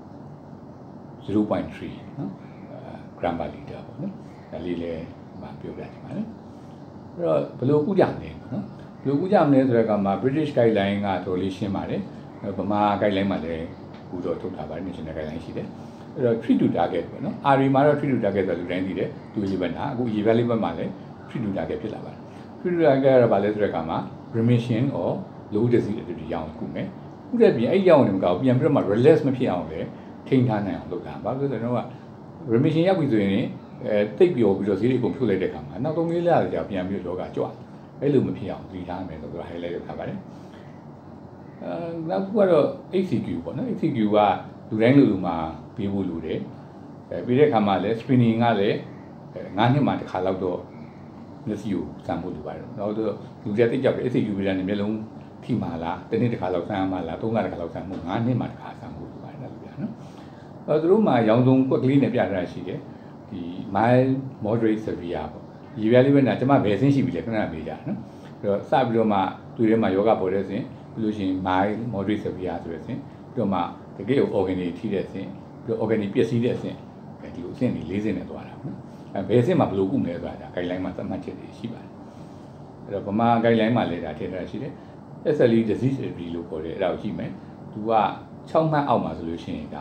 zero point three နော် gram per liter ပေါ့နော်။ဒါလေးလည်းမှပြောပြချင်ပါတယ်။အဲ့တော့ဘယ်လိုကုကြမလဲနော်။ဘယ်လိုကုကြမလဲဆိုတော့ကမှ British guideline ကတော်လေးရှင်းပါတယ်။ဗမာ guideline မှာလည်းကူတော့ထုတ်ထားပါတယ် national guideline ရှိတယ်။အဲ့တော့ treat to target ပေါ့နော်။ R မှာတော့ treat to target ဆိုလူတိုင်းသိတယ်။သူရေးပဲနာအခုရေဘက်လေးဘက်မှာလည်း treat to target ဖြစ်လာပါတယ်။ treat to target ကတော့ဗာလဲဆိုတဲ့ကမှ remission or low disease activity ရောင်းကုမယ်။ခုတည်းပြင်အဲ့ရောင်းနေမှာကောပြန်ပြီးတော့မှ relax မဖြစ်အောင်လေထိန်းထားနိုင်အောင်လုပ်တာ။ဘာလို့လဲဆိုတော့က remission ရောက်ပြီဆိုရင်အဲတိတ်ပြောပြီးတော့ဈေးတွေကုန်ဖြုတ်လိုက်တဲ့အခါမှာနောက်သုံးလေးလကြာပြန်ပြီးတော့ယောဂကြွအဲ့လိုမဖြစ်အောင်ဒီထားမယ်ဆိုတော့ highlight လုပ်ထားပါတယ်အဲနောက်တစ်ခုကတော့ H C Q ပေါ့နော် H C Q ကလူတိုင်းလူလူမှာပေးဖို့လိုတယ်အဲပြီးတဲ့အခါမှာလည်း screening ကလည်း၅နှစ်မှတစ်ခါလောက်တော့မျက်စိကိုစမ်းဖို့လိုပါတယ်နောက်တော့လူတွေတိတ်ကြောက်တယ် H C Q ပြည်တယ်မျက်လုံးထိမှာလားတစ်နှစ်တစ်ခါလောက်စမ်းမှာလားသုံးလတစ်ခါလောက်စမ်းမှု၅နှစ်မှတစ်ခါစမ်းဖို့လိုပါတယ်နော်အဲသူတို့မှာရောင်စုံကွက်ကလေးနဲ့ပြထားတာရှိတယ်ဒီ mild moderate severe ပေါ့ရေပြားလေးပဲနာကျွန်မဘယ်အဆင့်ရှိပြီလဲခဏမေးကြနော်အဲ့တော့စပြီးတော့မှတွေ့ထဲမှာယောဂပေါ်တဲ့အဆင့်ပြီးလို့ရှိရင် mild moderate severe ဆိုတဲ့အဆင့်ပြီးတော့မှတကယ်ကို organ တွေထိတဲ့အဆင့်ပြီးတော့ organ တွေပျက်စီးတဲ့အဆင့်ဒီလိုအဆင့်တွေ၄ဆင့်နဲ့သွားတာနော်အဲဘယ်အဆင့်မှာဘယ်လိုကုမလဲဆိုတာဒါ guideline မှာသတ်မှတ်ချက်တွေရှိပါတယ်အဲ့တော့ဗမာ guideline မှာလည်းဒါထည့်ထားရှိတယ် S L E disease activity လို့ခေါ်တယ်အဲ့ဒါကိုကြည့်မယ်သူက၆မှတ်အောက်မှာဆိုလို့ရှိရင်ဒါ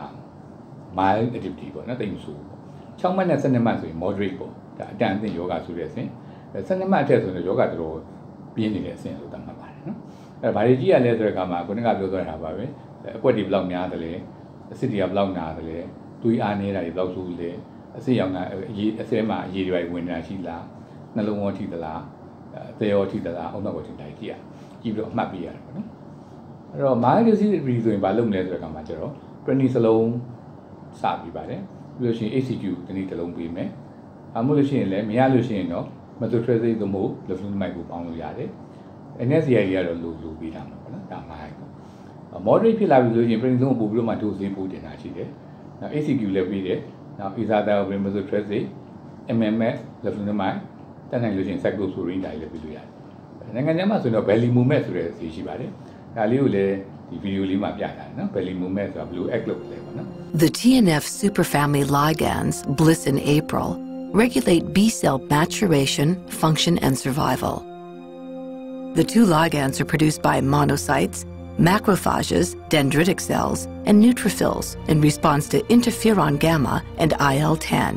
mild activity ပေါ့နော်တိတ်မဆိုးဘူး၆မှတ်နဲ့၁၂မှတ်ဆိုရင် moderate ပေါ့ဒါအတန်အသင့်ယောဂဆိုတဲ့အဆင့်၁၂မှတ်အထက်ဆိုရင်ယောဂတော်တော်ပြင်းနေတဲ့အဆင့်လို့သတ်မှတ်ပါတယ်နော်အဲဘာတွေကြည့်ရလဲဆိုတဲ့အခါမှာခုနကပြောသွားတာပါပဲအကွက်တွေဘယ်လောက်များတယ်လဲအစစ်တွေကဘယ်လောက်နာတယ်လဲသွေးအားနေတာတွေဘယ်လောက်ဆိုးလဲအစစ်ရောင်ကအရေးအစဲမှာအရေးတွေဝင်နေတာရှိလားနှလုံးရောထိသလားအသေးရောထိသလားအောက်နောက်ရောထိတိုင်းကြည့်ရကြည့်ပြီးတော့အမှတ်ပေးရတယ်ပေါ့နော်အဲ့တော့ mild disease activity ဆိုရင်ဘာလုပ်မလဲဆိုတဲ့အခါမှာကျတော့ prednisolone စပြီးပါတယ်ပြီးလို့ရှိရင် H C Q တနည်းတစ်လုံးပေးမယ်အမှုလို့ရှိရင်လည်းမရလို့ရှိရင်တော့ methotrexate သို့မဟုတ် leflunomide ကိုပေါင်းလို့ရတယ် N S A I ကတော့လိုလိုပေးတာမှာပေါ့နော်ဒါမှဟိုက်ပေါ့ moderate ဖြစ်လာပြီဆိုရင် prednisone ကိုပို့ပြီးတော့မှ dose ဈေးပို့တင်တာရှိတယ်နောက် A C Q လည်းပေးတယ်နောက် azathioprine methotrexate M M S leflunomide တက်နိုင်လို့ရှိရင် cyclosporine ဒါလည်းပေးလို့ရတယ်နိုင်ငံခြားမှာဆိုတော့ belimumab ဆိုတဲ့ဈေးရှိပါတယ်ဒါလေးကိုလည်းဒီ video လေးမှာပြထားတယ်နော် belimumab ဆိုတာ blue egg လို့လည်းပေါ့နော် The T N F superfamily ligands, Bliss and April, regulate B cell maturation, function, and survival. The two ligands are produced by monocytes, macrophages, dendritic cells, and neutrophils in response to interferon gamma and I L ten.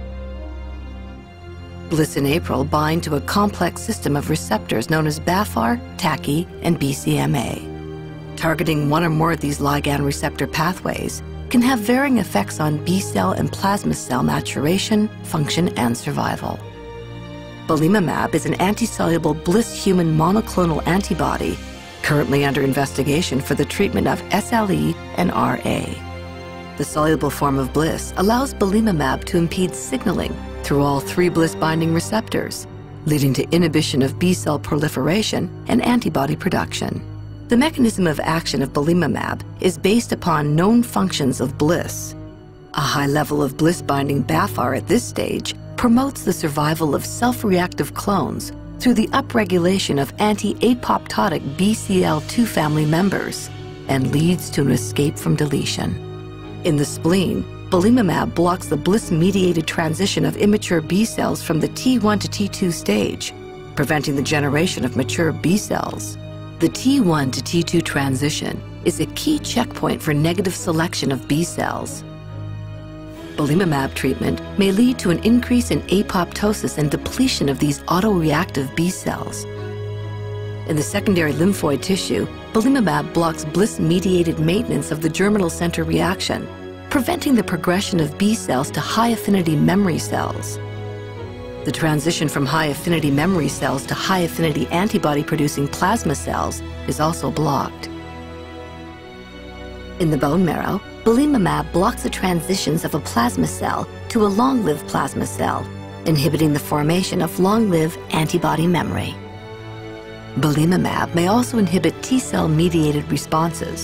Bliss and April bind to a complex system of receptors known as B A F R, T A C I, and B C M A. Targeting one or more of these ligand receptor pathways can have varying effects on B cell and plasma cell maturation, function, and survival. Belimumab is an anti-soluble Bliss human monoclonal antibody currently under investigation for the treatment of S L E and R A. The soluble form of Bliss allows belimumab to impede signaling through all three Bliss-binding receptors, leading to inhibition of B cell proliferation and antibody production. The mechanism of action of belimumab is based upon known functions of Bliss. A high level of Bliss-binding B A F R at this stage promotes the survival of self-reactive clones through the upregulation of anti-apoptotic B C L two family members and leads to an escape from deletion. In the spleen, belimumab blocks the Bliss-mediated transition of immature B cells from the T one to T two stage, preventing the generation of mature B cells. The T one to T two transition is a key checkpoint for negative selection of B cells. Belimumab treatment may lead to an increase in apoptosis and depletion of these autoreactive B cells. In the secondary lymphoid tissue, belimumab blocks Bliss-mediated maintenance of the germinal center reaction, preventing the progression of B cells to high-affinity memory cells. The transition from high-affinity memory cells to high-affinity antibody-producing plasma cells is also blocked. In the bone marrow, belimumab blocks the transitions of a plasma cell to a long-lived plasma cell, inhibiting the formation of long-lived antibody memory. Belimumab may also inhibit T-cell-mediated responses.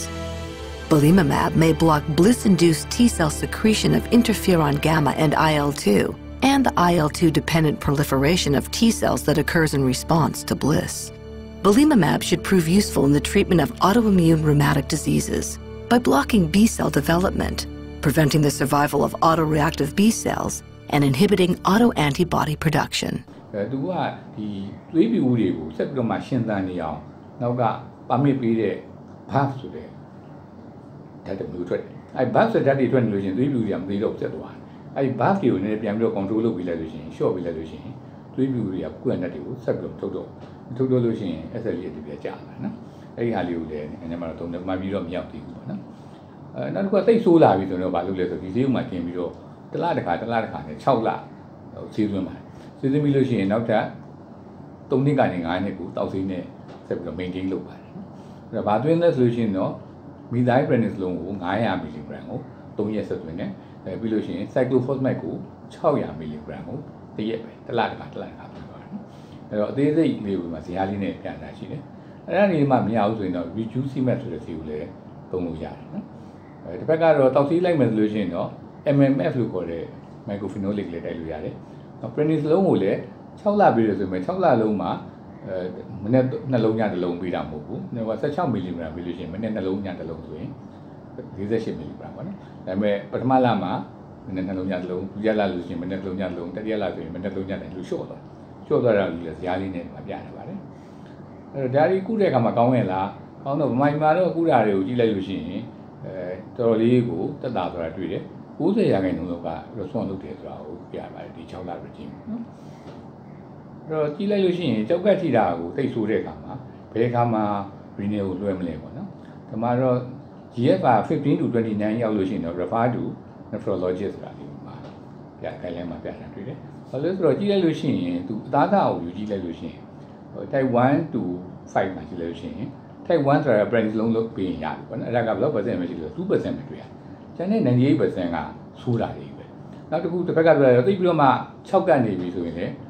Belimumab may block Bliss-induced T-cell secretion of interferon gamma and I L two, and the I L two dependent proliferation of T-cells that occurs in response to Bliss. Belimumab should prove useful in the treatment of autoimmune rheumatic diseases by blocking B cell development, preventing the survival of autoreactive B cells, and inhibiting autoantibody production. သူကဒီသွေးပြူတွေကိုဆက်ပြီးတော့မှရှင်းသန်နေအောင်နောက်ကပါမစ်ပေးတဲ့ buff ဆိုတဲ့ဓာတ်တစ်မျိုးထွက်တယ်။အဲ buff ဆိုတဲ့ဓာတ်တွေထွက်နေလို့ရှိရင်သွေးပြူတွေကမသေးတော့ဆက်သွားတယ်။အဲဒီ buff တွေကိုလည်းပြန်ပြီးတော့ control လုပ်ပြီးလိုက်လို့ရှိရင် short ပြီးလိုက်လို့ရှိရင်သွေးပြူတွေကကုရတဲ့တွေကိုဆက်ပြီးတော့ထုတ်တော့ထုတ်တော့လို့ရှိရင် S L E တွေပြကြလာနော်။အဲဒီဟာလေးကိုလည်းအရင်မှတော့သုံးတယ်မှပြီးတော့မရောက်သေးဘူးပေါ့နော်။အဲနောက်တစ်ခုကတိတ်ဆိုးလာပြီဆိုတော့ဘာလုပ်လဲဆိုဒီဈေးဥမှာတင်ပြီးတော့တစ်လတစ်ခါတစ်လတစ်ခါနဲ့၆လဈေးသွင်းပါတယ်။ဈေးသွင်းပြီးလို့ရှိရင်နောက်ထပ်သုံးနှစ်ကနေ၅နှစ်ကိုတောက်ဈေးနဲ့ဆက်ပြီးတော့ maintain လုပ်ပါတယ်။အဲ့ဒါဘာသွင်းလဲဆိုလို့ရှိရင်တော့ methyl prednisolone ကို၅၀၀ milligram ကိုသုံးရက်ဆက်သွင်းတယ်။အဲပြီးလို့ရှိရင် cyclophosphamide ကို၆၀၀ milligram ကိုတစ်ရက်ပဲတစ်လတစ်ခါတစ်လတစ်ခါပြပါတယ်နော်။အဲ့တော့အသေးစိတ်လေးကိုမှဇာတ်လေးနဲ့ပြန်တာရှိတယ်။အဲ့ဒါနေမှမရဘူးဆိုရင်တော့ reducimab ဆိုတဲ့ဈေးကိုလည်းသုံးလို့ရတယ်နော်။အဲတစ်ဖက်ကတော့တောက်ဈေးလိုက်မယ်ဆိုလို့ရှိရင်တော့ M M F လို့ခေါ်တဲ့ mycophenolic လည်းတိုက်လို့ရတယ်။ နောက် prednisolone ကိုလည်း၆လပေးရဆိုရင်၆လလုံးမှာအဲမနေ့နှလုံးညတစ်လုံးပေးတာမဟုတ်ဘူး။ဟိုက၁၆ milligram ပေးလို့ရှိရင်မနေ့နှလုံးညတစ်လုံးဆိုရင်၄၈ milligram ပေါ့နော်။ဒါပေမဲ့ပထမလမှာမနေ့နှလုံးညတစ်လုံး၊ဒုတိယလလို့ရှိရင်မနေ့နှလုံးညတစ်လုံး၊တတိယလဆိုရင်မနေ့နှလုံးညတစ်လုံးလို့လျှော့သွား။လျှော့သွားတာလည်းဇာတ်လေးနဲ့ပြပြနေပါတယ်။အဲဒါဒီကုတဲ့အခါမှာကောင်းရဲ့လား။ကောင်းတော့ဗမာပြည်မှာတော့ကုတာတွေကိုကြည့်လိုက်လို့ရှိရင်အဲတော်တော်လေးကိုတက်တာဆိုတာတွေ့တယ်။၉၀ရာခိုင်နှုန်းလောက်က response လုပ်တယ်ဆိုတာကိုပြပါတယ်ဒီ၆လ regime နော်။အဲ့တော့ကြည့်လိုက်လို့ရှိရင်ကြောက်ကက်ထိတာကိုတိတ်ဆိုးတဲ့အခါမှာဘယ်အခါမှာ renal ကိုလွှဲမလဲပေါ့နော်။ဒါမှတော့ G F R fifteen to twenty-nine ရောက်လို့ရှိရင်တော့ refer to nephrologist ဆိုတာဒီမှာပြခိုင်လဲမှာပြတာတွေ့တယ်။ဘာလို့ဆိုတော့ကြည့်လိုက်လို့ရှိရင်သူအသားသားကိုယူကြည့်လိုက်လို့ရှိရင်ဟို type one to five မှာကြည့်လိုက်လို့ရှိရင် type one ဆိုတာ prednisolone လို့ပြင်ရတယ်ပေါ့နော်။အဲ့ဒါကဘယ်လောက် percent ပဲရှိလို့ two percent ပဲတွေ့ရတယ်။ကျန်တဲ့ ninety-eight percent ကဆိုးတာတွေပဲ။နောက်တစ်ခုတစ်ဖက်ကပြောရတော့သိပြီးတော့မှ၆ကတ်နေပြီဆိုရင်လည်း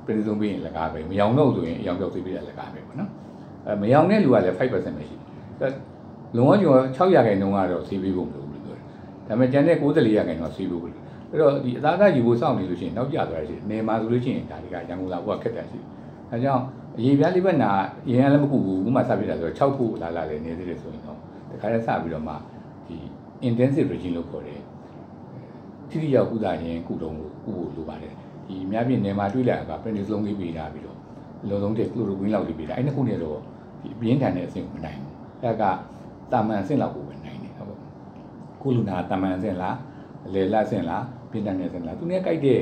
ပြည်စုံပြီးရင်လက်ကားပဲမယောင်တော့ဆိုရင်အယောင်ပြောက်သေးပြီးတဲ့လက်ကားပဲပေါ့နော်အဲမယောင်တဲ့လူကလည်း five percent ပဲရှိတယ်လုံဝကျော်၆ရာခိုင်နှုန်းကတော့ဆေးပေးဖို့မလိုဘူးလို့ပြောတယ်ဒါပေမဲ့ကျန်တဲ့၉၄ရာခိုင်နှုန်းကဆေးပေးဖို့အဲ့တော့ဒီအသားသားယူဖို့စောင့်နေလို့ရှိရင်နောက်ကျသွားရရှိတယ်နေမှာဆိုလို့ရှိရင်ဒါတွေကရန်ကုန်လာဖို့ခက်တယ်ရှိတယ်ဒါကြောင့်အရေးပြားလေးဘက်နာရရင်လည်းမကူဘူးဥမာစပြတာဆိုတော့၆ဖို့လာလာလည်းနေသေးတယ်ဆိုရင်တော့တခါတည်းစပြီးတော့မှဒီ intensive regime လို့ခေါ်တယ်ထိထိရောက်ကုသရင်ကုတုံးလို့ကုဖို့လိုပါတယ်ဒီအများပြည်နယ်မှာတွေ့လာတာက prednisone လေးပေးတာပြီးတော့လုံဆုံးတဲ့ chloroquine လောက်လေးပေးတာအဲ့နှစ်ခုနဲ့တော့ဒီအပြင်းထန်တဲ့အဆင့်ကိုမနိုင်ဘူးအဲ့ကတာမန်အဆင့်လောက်ကိုပဲနိုင်တယ်ဟုတ်ကုလူနာတာမန်အဆင့်လားအလယ်လတ်အဆင့်လားပြင်းထန်တဲ့အဆင့်လားသူနဲ့ကြိုက်တဲ့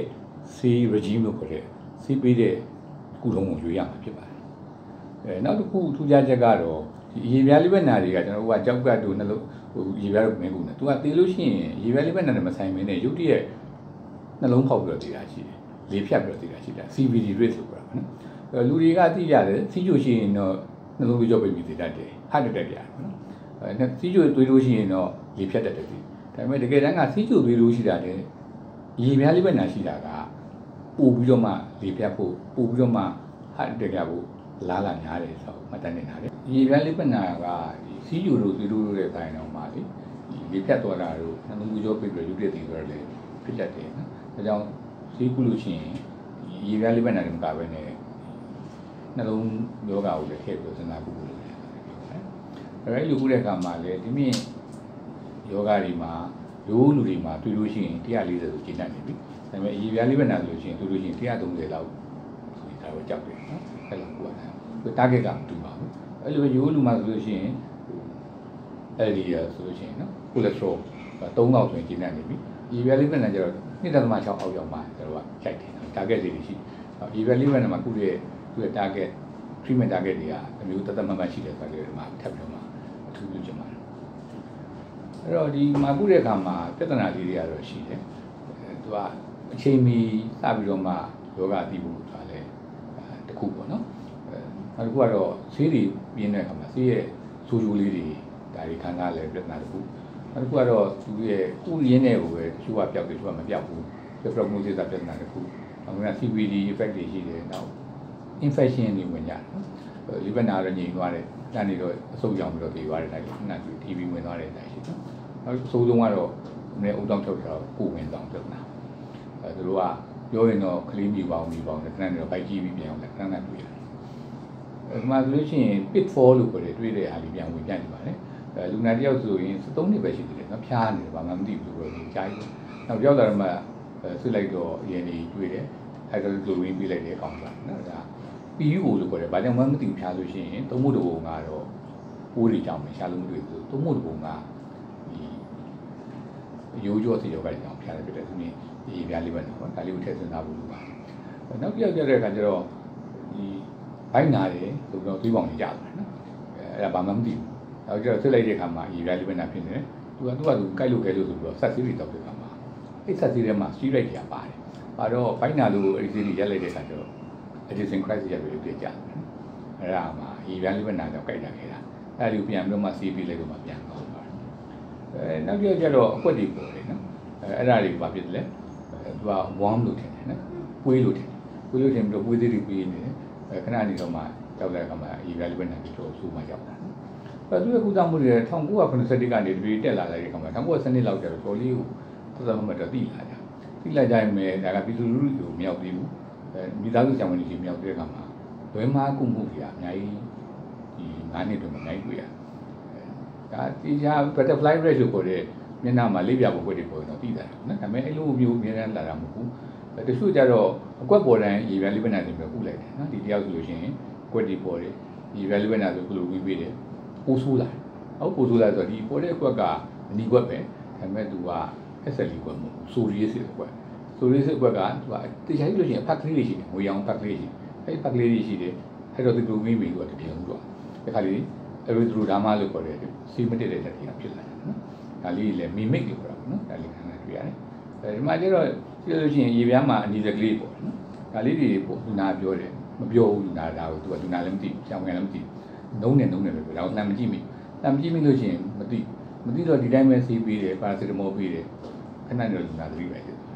C regime လို့ခေါ်တဲ့ C ပေးတဲ့ကုထုံးကိုရွေးရမှာဖြစ်ပါတယ်အဲနောက်တစ်ခုထူးခြားချက်ကတော့ဒီရေပြားလေးဘက်နာတွေကကျွန်တော်တို့ကကြောက်ကတ်တို့နှလုံးဟိုရေပြားတို့မင်းကူနေသူကတေးလို့ရှိရင်ရေပြားလေးဘက်နာနဲ့မဆိုင်မင်းနဲ့ရုပ်တရက်နှလုံးဖောက်ပြီးတော့တေးတာရှိတယ်လေဖြတ်ပြီးတော့တေးတာရှိတယ် C V D rate ဆိုပြောတာနော်အဲလူတွေကသိကြတယ်စီးကျိုရှိရင်တော့နှလုံးသွေးကြောပိတ်ပြီးတေးတတ်တယ် heart attack ရတယ်နော်အဲစီးကျိုသွေးလို့ရှိရင်တော့လေဖြတ်တတ်တယ်ဒါပေမဲ့တကယ်တမ်းကစီးကျိုသွေးလို့ရှိတာတဲ့ရေပြားလေးဘက်နာရှိတာကပို့ပြီးတော့မှလေဖြတ်ဖို့ပို့ပြီးတော့မှ heart attack ရဖို့လားလာများတယ်ဆိုမှတ်တမ်းနေတာလေရေပြားလေးဘက်နာကဒီစီးကျိုတို့သွေးလို့တဲ့ခိုင်းတော့မှလေဒီလေဖြတ်သွားတာတို့နှလုံးသွေးကြောပိတ်ပြီးရုပ်တရက်တည်ဆိုတော့လေဖြစ်တတ်တယ်နော်ဒါကြောင့်စီးကုလို့ရှိရင်ရေပြားလေးဘက်နာတွေမကဘဲနဲ့နှလုံးယောဂါကိုလည်းထည့်ပြီးစဉ်းစားဖို့လိုတယ်အဲဒါလူခုတဲ့အခါမှာလေဒီမြင့်ယောဂါတွေမှာရိုးလူတွေမှာတွေ့လို့ရှိရင်one fortyဆိုကျဉ်းတတ်နေပြီဒါပေမဲ့ရေပြားလေးဘက်နာဆိုလို့ရှိရင်တွေ့လို့ရှိရင်one thirtyလောက်ဒါတော့ကြောက်တယ်နော်အဲ့လိုကိုယ်က target ကမတူပါဘူးအဲ့လိုရိုးလူမှာဆိုလို့ရှိရင်အဲ့ဒီဆိုလို့ရှိရင်နော် cholesterol threeလောက်ဆိုရင်ကျဉ်းတတ်နေပြီရေပြားလေးဘက်နာကျတော့two point sixအောက်ရောက်မှကျွန်တော်ကချိန်တယ် target လေးတွေရှိရေပြားလေးဘက်နာမှာခုရဲ့သူ့ရဲ့ target treatment target တွေကအမျိုးတသက်မှတ်မှတ်ရှိတယ်ဆိုတော့ဒီမှာထပ်ပြီးတော့မှအထူးပြုချင်ပါတယ်အဲ့တော့ဒီမှာခုတဲ့အခါမှာပြဿနာလေးတွေကတော့ရှိတယ်သူကအချိန်မီစပြီးတော့မှယောဂအသိဖို့ဆိုတာလဲတခုပေါ့နော်အဲနောက်တစ်ခုကတော့ဆေးတွေပြင်းတဲ့အခါမှာဆေးရဲ့ဆိုးကျိုးလေးတွေဒါတွေခံစားလဲပြဿနာတစ်ခုနောက်တစ်ခုကတော့သူရဲ့ကုရင်းတဲ့ကိုပဲတချို့ကပျောက်တယ်တချို့ကမပျောက်ဘူး prognosis ပြဿနာတစ်ခုနောက်က C V D effect တွေရှိတယ်နောက် infection တွေဝင်ကြတယ်နော်လိဗနာတော့ညင်သွားတယ်တန်းနေတော့အဆုတ်ကြောင်ပြီးတော့ပြေးသွားတယ်တိုင်းခုနက T V ဝင်သွားတယ်တိုင်းရှိနော်နောက်အဆိုးဆုံးကတော့နည်းအုံတောင်ထုတ်တော့ကိုဝင်ဆောင်ပြဿနာအဲသူတို့ကပြောရင်တော့ကလေးမိပေါင်းမိပေါင်းတယ်ခဏနေတော့ဘိုက်ကြီးပြီးပြန်အောင်လည်းခဏခဏတွေ့ရတယ်အဲဒီမှာဆိုလို့ရှိရင် pit fall လို့ခေါ်တယ်တွေ့တဲ့အားလေးပြန်ဝင်ပြန်နေပါတယ်အဲလူနာတယောက်ဆိုရင်seventeenနှစ်ပဲရှိသေးတယ်နော်ဖျားနေတယ်ဘာမှမသိဘူးဆိုတော့ကြားရင်နောက်ရောက်လာတော့မှဆွတ်လိုက်တော့ရင်းနေတွေ့တယ်အဲ့ဒါကိုဝင်ပြီးလိုက်တဲ့ကောင်ပါနော်ဒါ P U O လို့ခေါ်တယ်ဘာကြောင့်မှမသိဘူးဖျားလို့ရှိရင်သုံးဖို့တဘုံကတော့ပိုးတွေကြောင့်ရှာလို့မတွေ့ဘူးသုံးဖို့တဘုံကဒီရိုးကြောစီယောဂတွေကြောင့်ဖျားတယ်ပြတဲ့သူနေဒီပြားလေးပဲနော်ဒါလေးကိုထည့်စဉ်းစားဖို့လိုပါတယ်နောက်ပြောက်ကြတဲ့အခါကျတော့ဒီဘိုက်နာတယ်ဆိုတော့သွေးပေါင်ကြီးကြတယ်နော်အဲ့ဒါဘာမှမသိဘူးနောက်ကျတော့ဆွတ်လိုက်တဲ့အခါမှာဒီပြားလေးပဲနာဖြစ်နေတယ်သူကသူကသူကြိုက်လို့ခဲလို့ဆိုပြီးတော့ဆက်စီးတွေတောက်တဲ့အခါမှာအဲ့ဆက်စီးထဲမှာစီးရိုက်ကြီးပါတယ်ပါတော့ဘိုက်နာလို့အဲ့ဒီစီးတွေရက်လိုက်တဲ့အခါကျတော့adjacent crisis ရပြီးပြကြတယ်အဲ့ဒါမှာရေပြားလေးပဲနာတော့ကြိုက်တာခဲ့တာအဲ့ဒီပြန်ပြီးတော့မှစီးပြီးလိုက်တော့မှပြန်သွားပါတယ်အဲနောက်ပြောက်ကျတော့အကွက်တွေပေါ်တယ်နော်အဲအဲ့ဒါတွေကဘာဖြစ်လဲသူက warm လို့ထင်တယ်နော်ပွေးလို့ထင်တယ်ပွေးလို့ထင်ပြီးတော့ပွေးသေးတွေပြီးနေတယ်အဲခဏနေတော့မှကြောက်တဲ့အခါမှာရေပြားလေးပဲနာပြီးတော့ဆူမှကြောက်တာနော်အဲသူရဲ့ကုသမှုတွေnineteen seventyကနေဒီတက်လာတဲ့အခါမှာnineteen seventyလောက်ကျတော့တော်လေးကိုသတ်သတ်မှတ်တော့တိလာကြတိလာကြရင်ပဲဒါကပြည်သူလူထုကိုမရောက်သေးဘူးအဲမိသားစုဆံဝင်ကြီးမြောက်တဲ့အခါမှာလွဲမားကုမှုတွေအများကြီးဒီnineနှစ်တော့အများကြီးတွေ့ရဒါဒီဟာ butterfly rate လို့ခေါ်တဲ့မျက်နှာမှာလေးပြပုံပွက်တွေပေါ်တော့သိတာနော်ဒါပေမဲ့အဲ့လိုမျိုးအများအားလာတာမဟုတ်ဘူးတချို့ကျတော့အကွက်ပေါ်တိုင်းရေပြားလေးပဲနာတင်ပြီးကုလိုက်တယ်နော်ဒီတယောက်ဆိုလို့ရှိရင်ကွက်တွေပေါ်တယ်ရေပြားလေးပဲနာဆိုကုလို့ဝင်ပြီးတယ်ပိုးဆိုးလာဟုတ်ပိုးဆိုးလာဆိုတော့ဒီပေါ်တဲ့ကွက်ကအနီကွက်ပဲဒါပေမဲ့သူက S L E ကွက်မဟုတ်ဘူးဆိုရီးစစ်ကွက်ဆိုရီးစစ်ကွက်ကသူကတရားကြီးလို့ရှိရင်ဖက်ကလေးတွေရှိတယ်ငွေရောင်ဖက်ကလေးရှိအဲ့ဖက်ကလေးတွေရှိတယ်အဲ့တော့သူတို့မိမိတို့ကတပြောင်းတော့ဒီခါလေးအဲ့လိုသူဒါမှလို့ခေါ်တယ်စီမတက်တဲ့တက်ကြီးဖြစ်လာတယ်နော်ဒါလေးလည်း mimic လို့ခေါ်တာပေါ့နော်ဒါလေးခဏတွေ့ရတယ်အဲဒီမှာကျတော့ကြည့်လို့ရှိရင်ရေပြားမှာအနီးစကလေးပေါ့နော်ဒါလေးတွေပေါ့လူနာပြောတယ်မပြောဘူးလူနာဒါကိုသူကလူနာလည်းမသိဘူးကြောင်ငယ်လည်းမသိဘူးနှုံးနေနှုံးနေပဲပြောဒါကိုလှမ်းမကြည့်မိလှမ်းမကြည့်မိလို့ရှိရင်မသိမသိတော့ဒီတိုင်းပဲစီးပြီးတယ်ပါရာစီတမောပေးတယ်ခဏနေတော့လူနာသတိပဲဖြစ်တယ်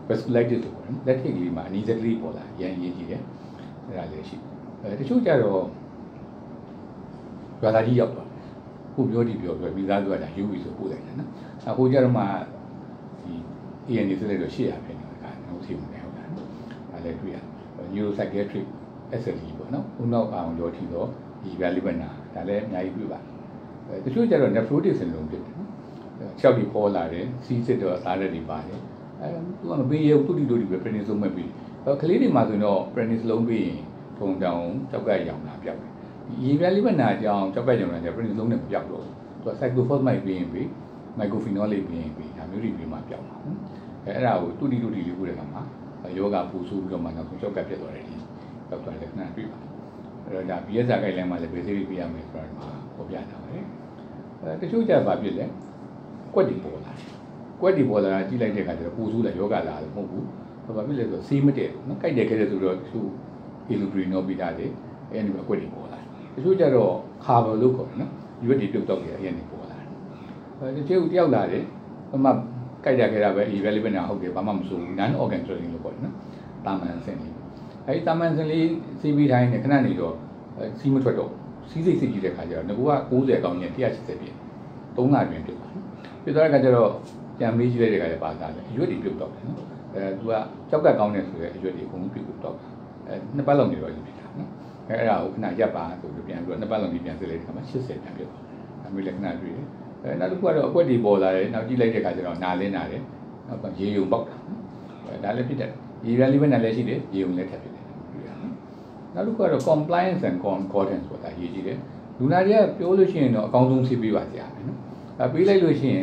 vasculitis လို့ခေါ်တယ်လက်ထိတ်ကလေးမှာအနီးစက်ကလေးပေါ်လာရန်ရည်ကြီးတယ်အဲ့ဒါလည်းရှိအဲတချို့ကြတော့ဘာသာကြီးရောက်သွားခုပြောဒီပြောပြောမိသားစုကဒါယူပြီးဆိုပို့လိုက်တယ်နော်အခုကြတော့မှဒီ A N A ဆိုလိုက်တော့ရှေ့ရပဲနေကနော်သိမှုနေဟုတ်လားအဲ့လည်းတွေ့ရ neuropsychiatric S L E ပေါ့နော်ဦးနောက်အောင်ရောထီတော့ဒီ valibana ဒါလည်းအများကြီးတွေ့ပါအဲတချို့ကြတော့ nephrotic syndrome ဖြစ်တယ်နော်၆ပြီးပေါ်လာတယ်စီးစစ်တော့အစားရက်တွေပါတယ်အဲသူကမပေးရဘူးတူတီတူတီပဲ prednisone မဲ့ပြီးတော့ကလေးတွေမှာဆိုရင်တော့ prednisone ပြီးရင်ထုံတောင်ကြောက်ကရောင်တာပြောက်တယ်ဒီပြလိပနာကြောင့်ကြောက်ကရောင်တာကျ prednisone နဲ့မပြောက်တော့သူက cyclophosphamide ပြီးရင်ပြီး mycophenolate ပြီးရင်ပြီးဒါမျိုးတွေပြီးမှပြောက်မှာအဲအဲ့ဒါကိုတူတီတူတီလေးပို့တဲ့အခါမှာယောဂပူဆိုးပြီးတော့မှနောက်ဆုံးကြောက်ကပြတ်သွားတယ်ဒီကြောက်သွားတဲ့ခဏတွေ့ပါအဲ့တော့ဒါ B S R ဂိုက်လိုင်းမှာလည်း basic ပြရမယ်ဆိုတာမှာပေါ်ပြတာပဲအဲတချို့ကြပါဖြစ်လဲကွက်တီပေါ်လာကွက်တီပေါ်လာကြည့်လိုက်တဲ့အခါကျတော့ပူဆိုးတယ်ယောဂလာတယ်မဟုတ်ဘူးဘာဖြစ်လဲဆိုတော့ဆေးမတည့်နော်ကြိုက်တယ်ခဲ့တဲ့ဆိုတော့သူ elubrino ပြီးတာလေအဲ့ဒီမှာကွက်တီပေါ်လာတချို့ကြတော့ခါဘယ်လို့ခေါ်တယ်နော်ရွက်တီပြုတ်တော့ကြအဲ့ဒီပေါ်လာအဲတချို့တယောက်လာတယ်အမှကြိုက်ရခဲ့တာပဲ irrelevant ဟုတ်တယ်ဘာမှမဆိုဘူး non organ training လို့ခေါ်တယ်နော်တာမန်စင်လေးအဲဒီတာမန်စင်လေးစီးပြီးတိုင်းနဲ့ခဏနေတော့စီးမထွက်တော့စီးစိတ်စိတ်ကြီးတဲ့ခါကျတော့ငကူက၉၀ကောင်းရင်၁၈၀ပြည့်၃လတွင်ပြည့်သွားပြည့်သွားတဲ့ခါကျတော့ပြန်မေးကြည့်လိုက်တဲ့ခါကျပါသားတယ်အရွက်တွေပြုတ်တော့တယ်နော်အဲသူကကြောက်ကကောင်းတယ်ဆိုတဲ့အရွက်တွေအကုန်လုံးပြုတ်တော့အဲနှစ်ပတ်လောက်နေတော့ပြည့်တာနော်အဲအဲ့ဒါကိုခဏရပ်ပါဆိုပြီးပြန်ပြီးတော့နှစ်ပတ်လောက်နေပြန်စစ်လိုက်တဲ့ခါမှာ၈၀ပြန်ပြည့်သွားဒါမျိုးလည်းခဏတွေ့တယ်အဲနောက်တစ်ခုကတော့အကွက်တွေပေါ်လာတယ်နောက်ကြည့်လိုက်တဲ့ခါကျတော့နာလင်းနာတယ်နောက်ကရေယုံပေါက်တာအဲဒါလည်းဖြစ်တယ်ရေရလေးပဲနာလည်းရှိတယ်ရေယုံလည်းထပ်ဖြစ်တယ်နောက်တစ်ခုကတော့ compliance and concordance ဆိုတာရေးကြည့်တယ်လူနာတွေကပြောလို့ရှိရင်တော့အကောင်းဆုံးဖြစ်ပြီးပါကြတယ်နော်ဒါပေးလိုက်လို့ရှိရင်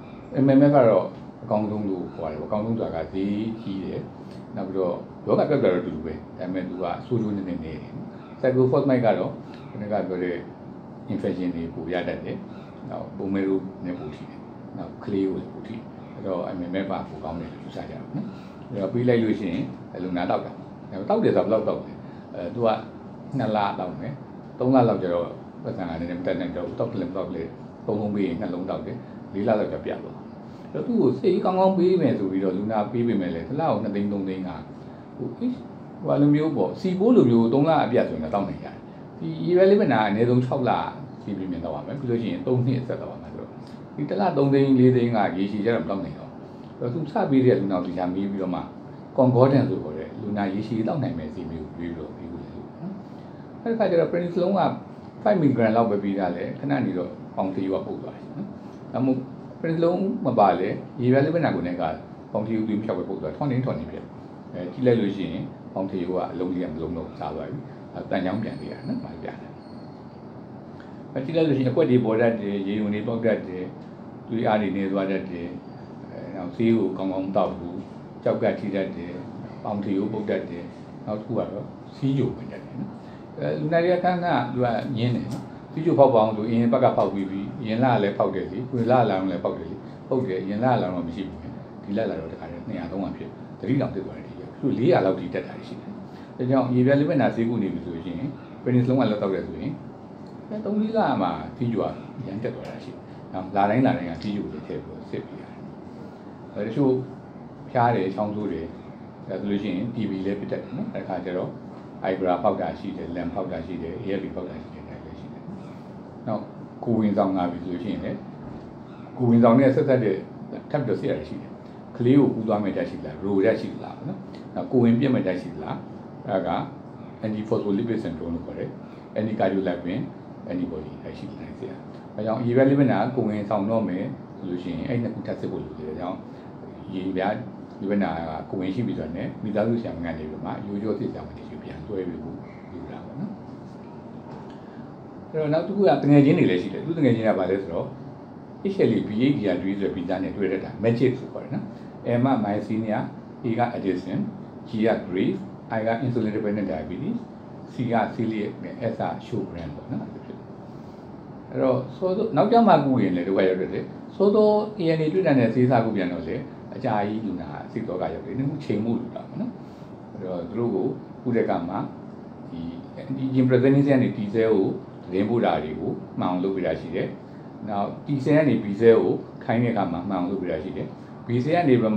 M M F ကတော့အကောင်းဆုံးလို့ခေါ်တယ်အကောင်းဆုံးဆိုတာကဈေးကြီးတယ်နောက်ပြီးတော့ယောဂပြတ်တာတော့တူတူပဲဒါပေမဲ့သူကဆိုးဆိုးနေနေနေတယ် cyclophosphamide ကတော့ခုနကပြောတဲ့ infection တွေပိုရတတ်တယ်နောက်ပုံမဲလို့နဲ့ပိုထိတယ်နောက်ကလေးကိုပိုထိအဲ့တော့ M M F ကပိုကောင်းတယ်လို့ယူဆကြတယ်နော်အဲ့တော့ပေးလိုက်လို့ရှိရင်လူနာတောက်တာတောက်တယ်ဆိုတော့ဘယ်လောက်တောက်လဲအဲသူကနှစ်လတောက်မယ်သုံးလလောက်ကျတော့ပတ်စံကနေမတက်နိုင်တော့တောက်တယ်တောက်လေသုံးလုံးပေးရင်နှလုံးတောက်တယ်လေးလလောက်ကျပြတ်သွားအဲ့တော့သူ့ကိုစိတ်ကောင်းကောင်းပေးမယ်ဆိုပြီးတော့လူနာပေးပေးမယ်လေတစ်လကိုနှစ်သိန်းသုံးသိန်းကဟိုဟိုလိုမျိုးပေါ့စီပိုးလိုမျိုးသုံးလအပြတ်ဆိုရင်တော့တောက်နိုင်ရတယ်ဒီရေပဲလေးမနာအနည်းဆုံး၆လစီးပြီးမြင်တော့ပါမယ်ပြီးလို့ရှိရင်သုံးနှစ်ဆက်တော့ပါမယ်ဆိုတော့ဒီတစ်လသုံးသိန်းလေးသိန်းကရေရှည်ကျတော့မတောက်နိုင်တော့အဲ့တော့သူစပေးတဲ့လူနာကိုဒီချာမေးပြီးတော့မှ concordance ဆိုခေါ်တဲ့လူနာရေရှည်တောက်နိုင်မယ်စီမျိုးပြီးတော့ပြီးလို့နော်အဲ့ဒီခါကျတော့ prednisone ကfive milligram လောက်ပဲပြီးတာလေခဏနေတော့ပေါင်တီယူကပုတ်သွားတယ်နော်ဒါမှမဟုတ် prednisone မပါလေရေပဲလေးပဲနာကိုလည်းကပေါင်တီယူပြီးဖြောက်ပဲပုတ်သွားtwenty twentyဖြစ်အဲကြည့်လိုက်လို့ရှိရင်ပေါင်တီယူကအလုံးကြီးကမလုံးတော့စားသွားပြီအဲတန်ချောင်းပြန်ပြရနော်မပြတယ်အဲကြည့်လိုက်လို့ရှိရင်အကွက်တွေပေါ်တတ်တယ်ရေုံတွေပေါက်တတ်တယ်သူအားတွေနေသွားတတ်တယ်အဲနောက်ဆေးကိုကောင်းကောင်းတောက်ဘူးကြောက်ကထိတတ်တယ်ပေါင်တီကိုပုတ်တတ်တယ်နောက်တစ်ခုကတော့စီးကြိုပဲတတ်တယ်နော်အဲလူနာတွေကခန်းကသူကညင်းတယ်နော်စီးကြိုဖောက်ပါအောင်ဆိုအရင်ဘက်ကဖောက်ပြီးပြီးရင်လာလည်းဖောက်တယ်လေကိုလာလာလည်းဖောက်တယ်လေပုတ်တယ်ရင်လာလာတော့မရှိဘူးဒီလက်လာတော့တခါတည်းနှစ်ရာသုံးရာဖြစ်သတိတောင်ဖြစ်သွားတယ်ဒီသူလေးရာလောက်ထိတက်တာရှိတယ်ဒါကြောင့်ရေပြလေးပဲနာဆေးကူနေပြီဆိုရင် prednisone ကလောက်တော့တယ်ဆိုရင်အဲသုံးလေးလမှာစီးကြိုကရန်တက်သွားတာရှိတယ်နော်လာတိုင်းလာတိုင်းကစီးကြိုလေးထည့်ပြီးစစ်ပြီးရတယ်အဲတချို့ဖျားတယ်ချောင်းဆိုးတယ်ဒါဆိုလို့ရှိရင် T B လည်းပြတ်တယ်နော်အဲ့ခါကျတော့ Igra ဖောက်တာရှိတယ် Lam ဖောက်တာရှိတယ် A F B ဖောက်တာရှိတယ်လည်းရှိတယ်နောက်ကိုဝင်ဆောင်ငါပြီဆိုလို့ရှိရင်လည်းကိုဝင်ဆောင်နဲ့ဆက်ဆက်တဲ့ထပ်ပြီးဆက်ရတယ်ရှိတယ်ကလေးကိုကူးသွားမဲ့တက်ရှိလားရိုတက်ရှိလားနော်နောက်ကိုဝင်ပြက်မဲ့တက်ရှိလားအဲ့က antiphospholipid syndrome လို့ခေါ်တယ် anti-cardiolipin antibody အဲ့ရှိနေစေ။အဲကြောင့်ရေပြလေးမနာကိုဝင်ဆောင်တော့မယ်ဆိုလို့ရှိရင်အဲ့နှစ်ခုထပ်စစ်ဖို့လိုတယ်။အဲကြောင့်ရေပြဒီဘက်နာကကိုဝင်ရှိပြီဆိုတော့ ਨੇ မိသားစုဆရာမကနေပြီးမှရိုးရိုးသိဆောင်တဲ့ရှိပြန်တွဲပြီးဘူးယူတာပေါ့နော်အဲ့တော့နောက်တစ်ခုကတငယ်ချင်းတွေလည်းရှိတယ်သူတငယ်ချင်းကဘာလဲဆိုတော့ H L E B H D R three ဆိုပြီးသားနဲ့တွေ့ရတာ magic ဆိုခေါ်တယ်နော် M က myasthenia A က Addison G က Graves I က insulin dependent diabetes C က celiac နဲ့ S က Sjogren ပေါ့နော်အဲ့တော့ဆိုတော့နောက်ကျမှကူရင်လည်းဒုက္ခရောက်တယ်လေဆိုတော့ A N A တွေ့တဲ့နဲ့ဈေးစားကူပြန်တော့လေအကြာကြီးလူနာစိတ်တော့ကရောက်တယ်ဒီခုချိန်မှုလူတာပေါ့နော်အဲ့တော့သူတို့ကိုခုတဲ့ကမှာဒီဒီ gene presentation ကနေ T cell ကိုသတင်းပို့တာတွေကိုမှန်အောင်လုပ်ပြတာရှိတယ်နောက် T cell ကနေ B cell ကိုခိုင်းတဲ့အခါမှာမှန်အောင်လုပ်ပြတာရှိတယ် B cell ကနေပြမှ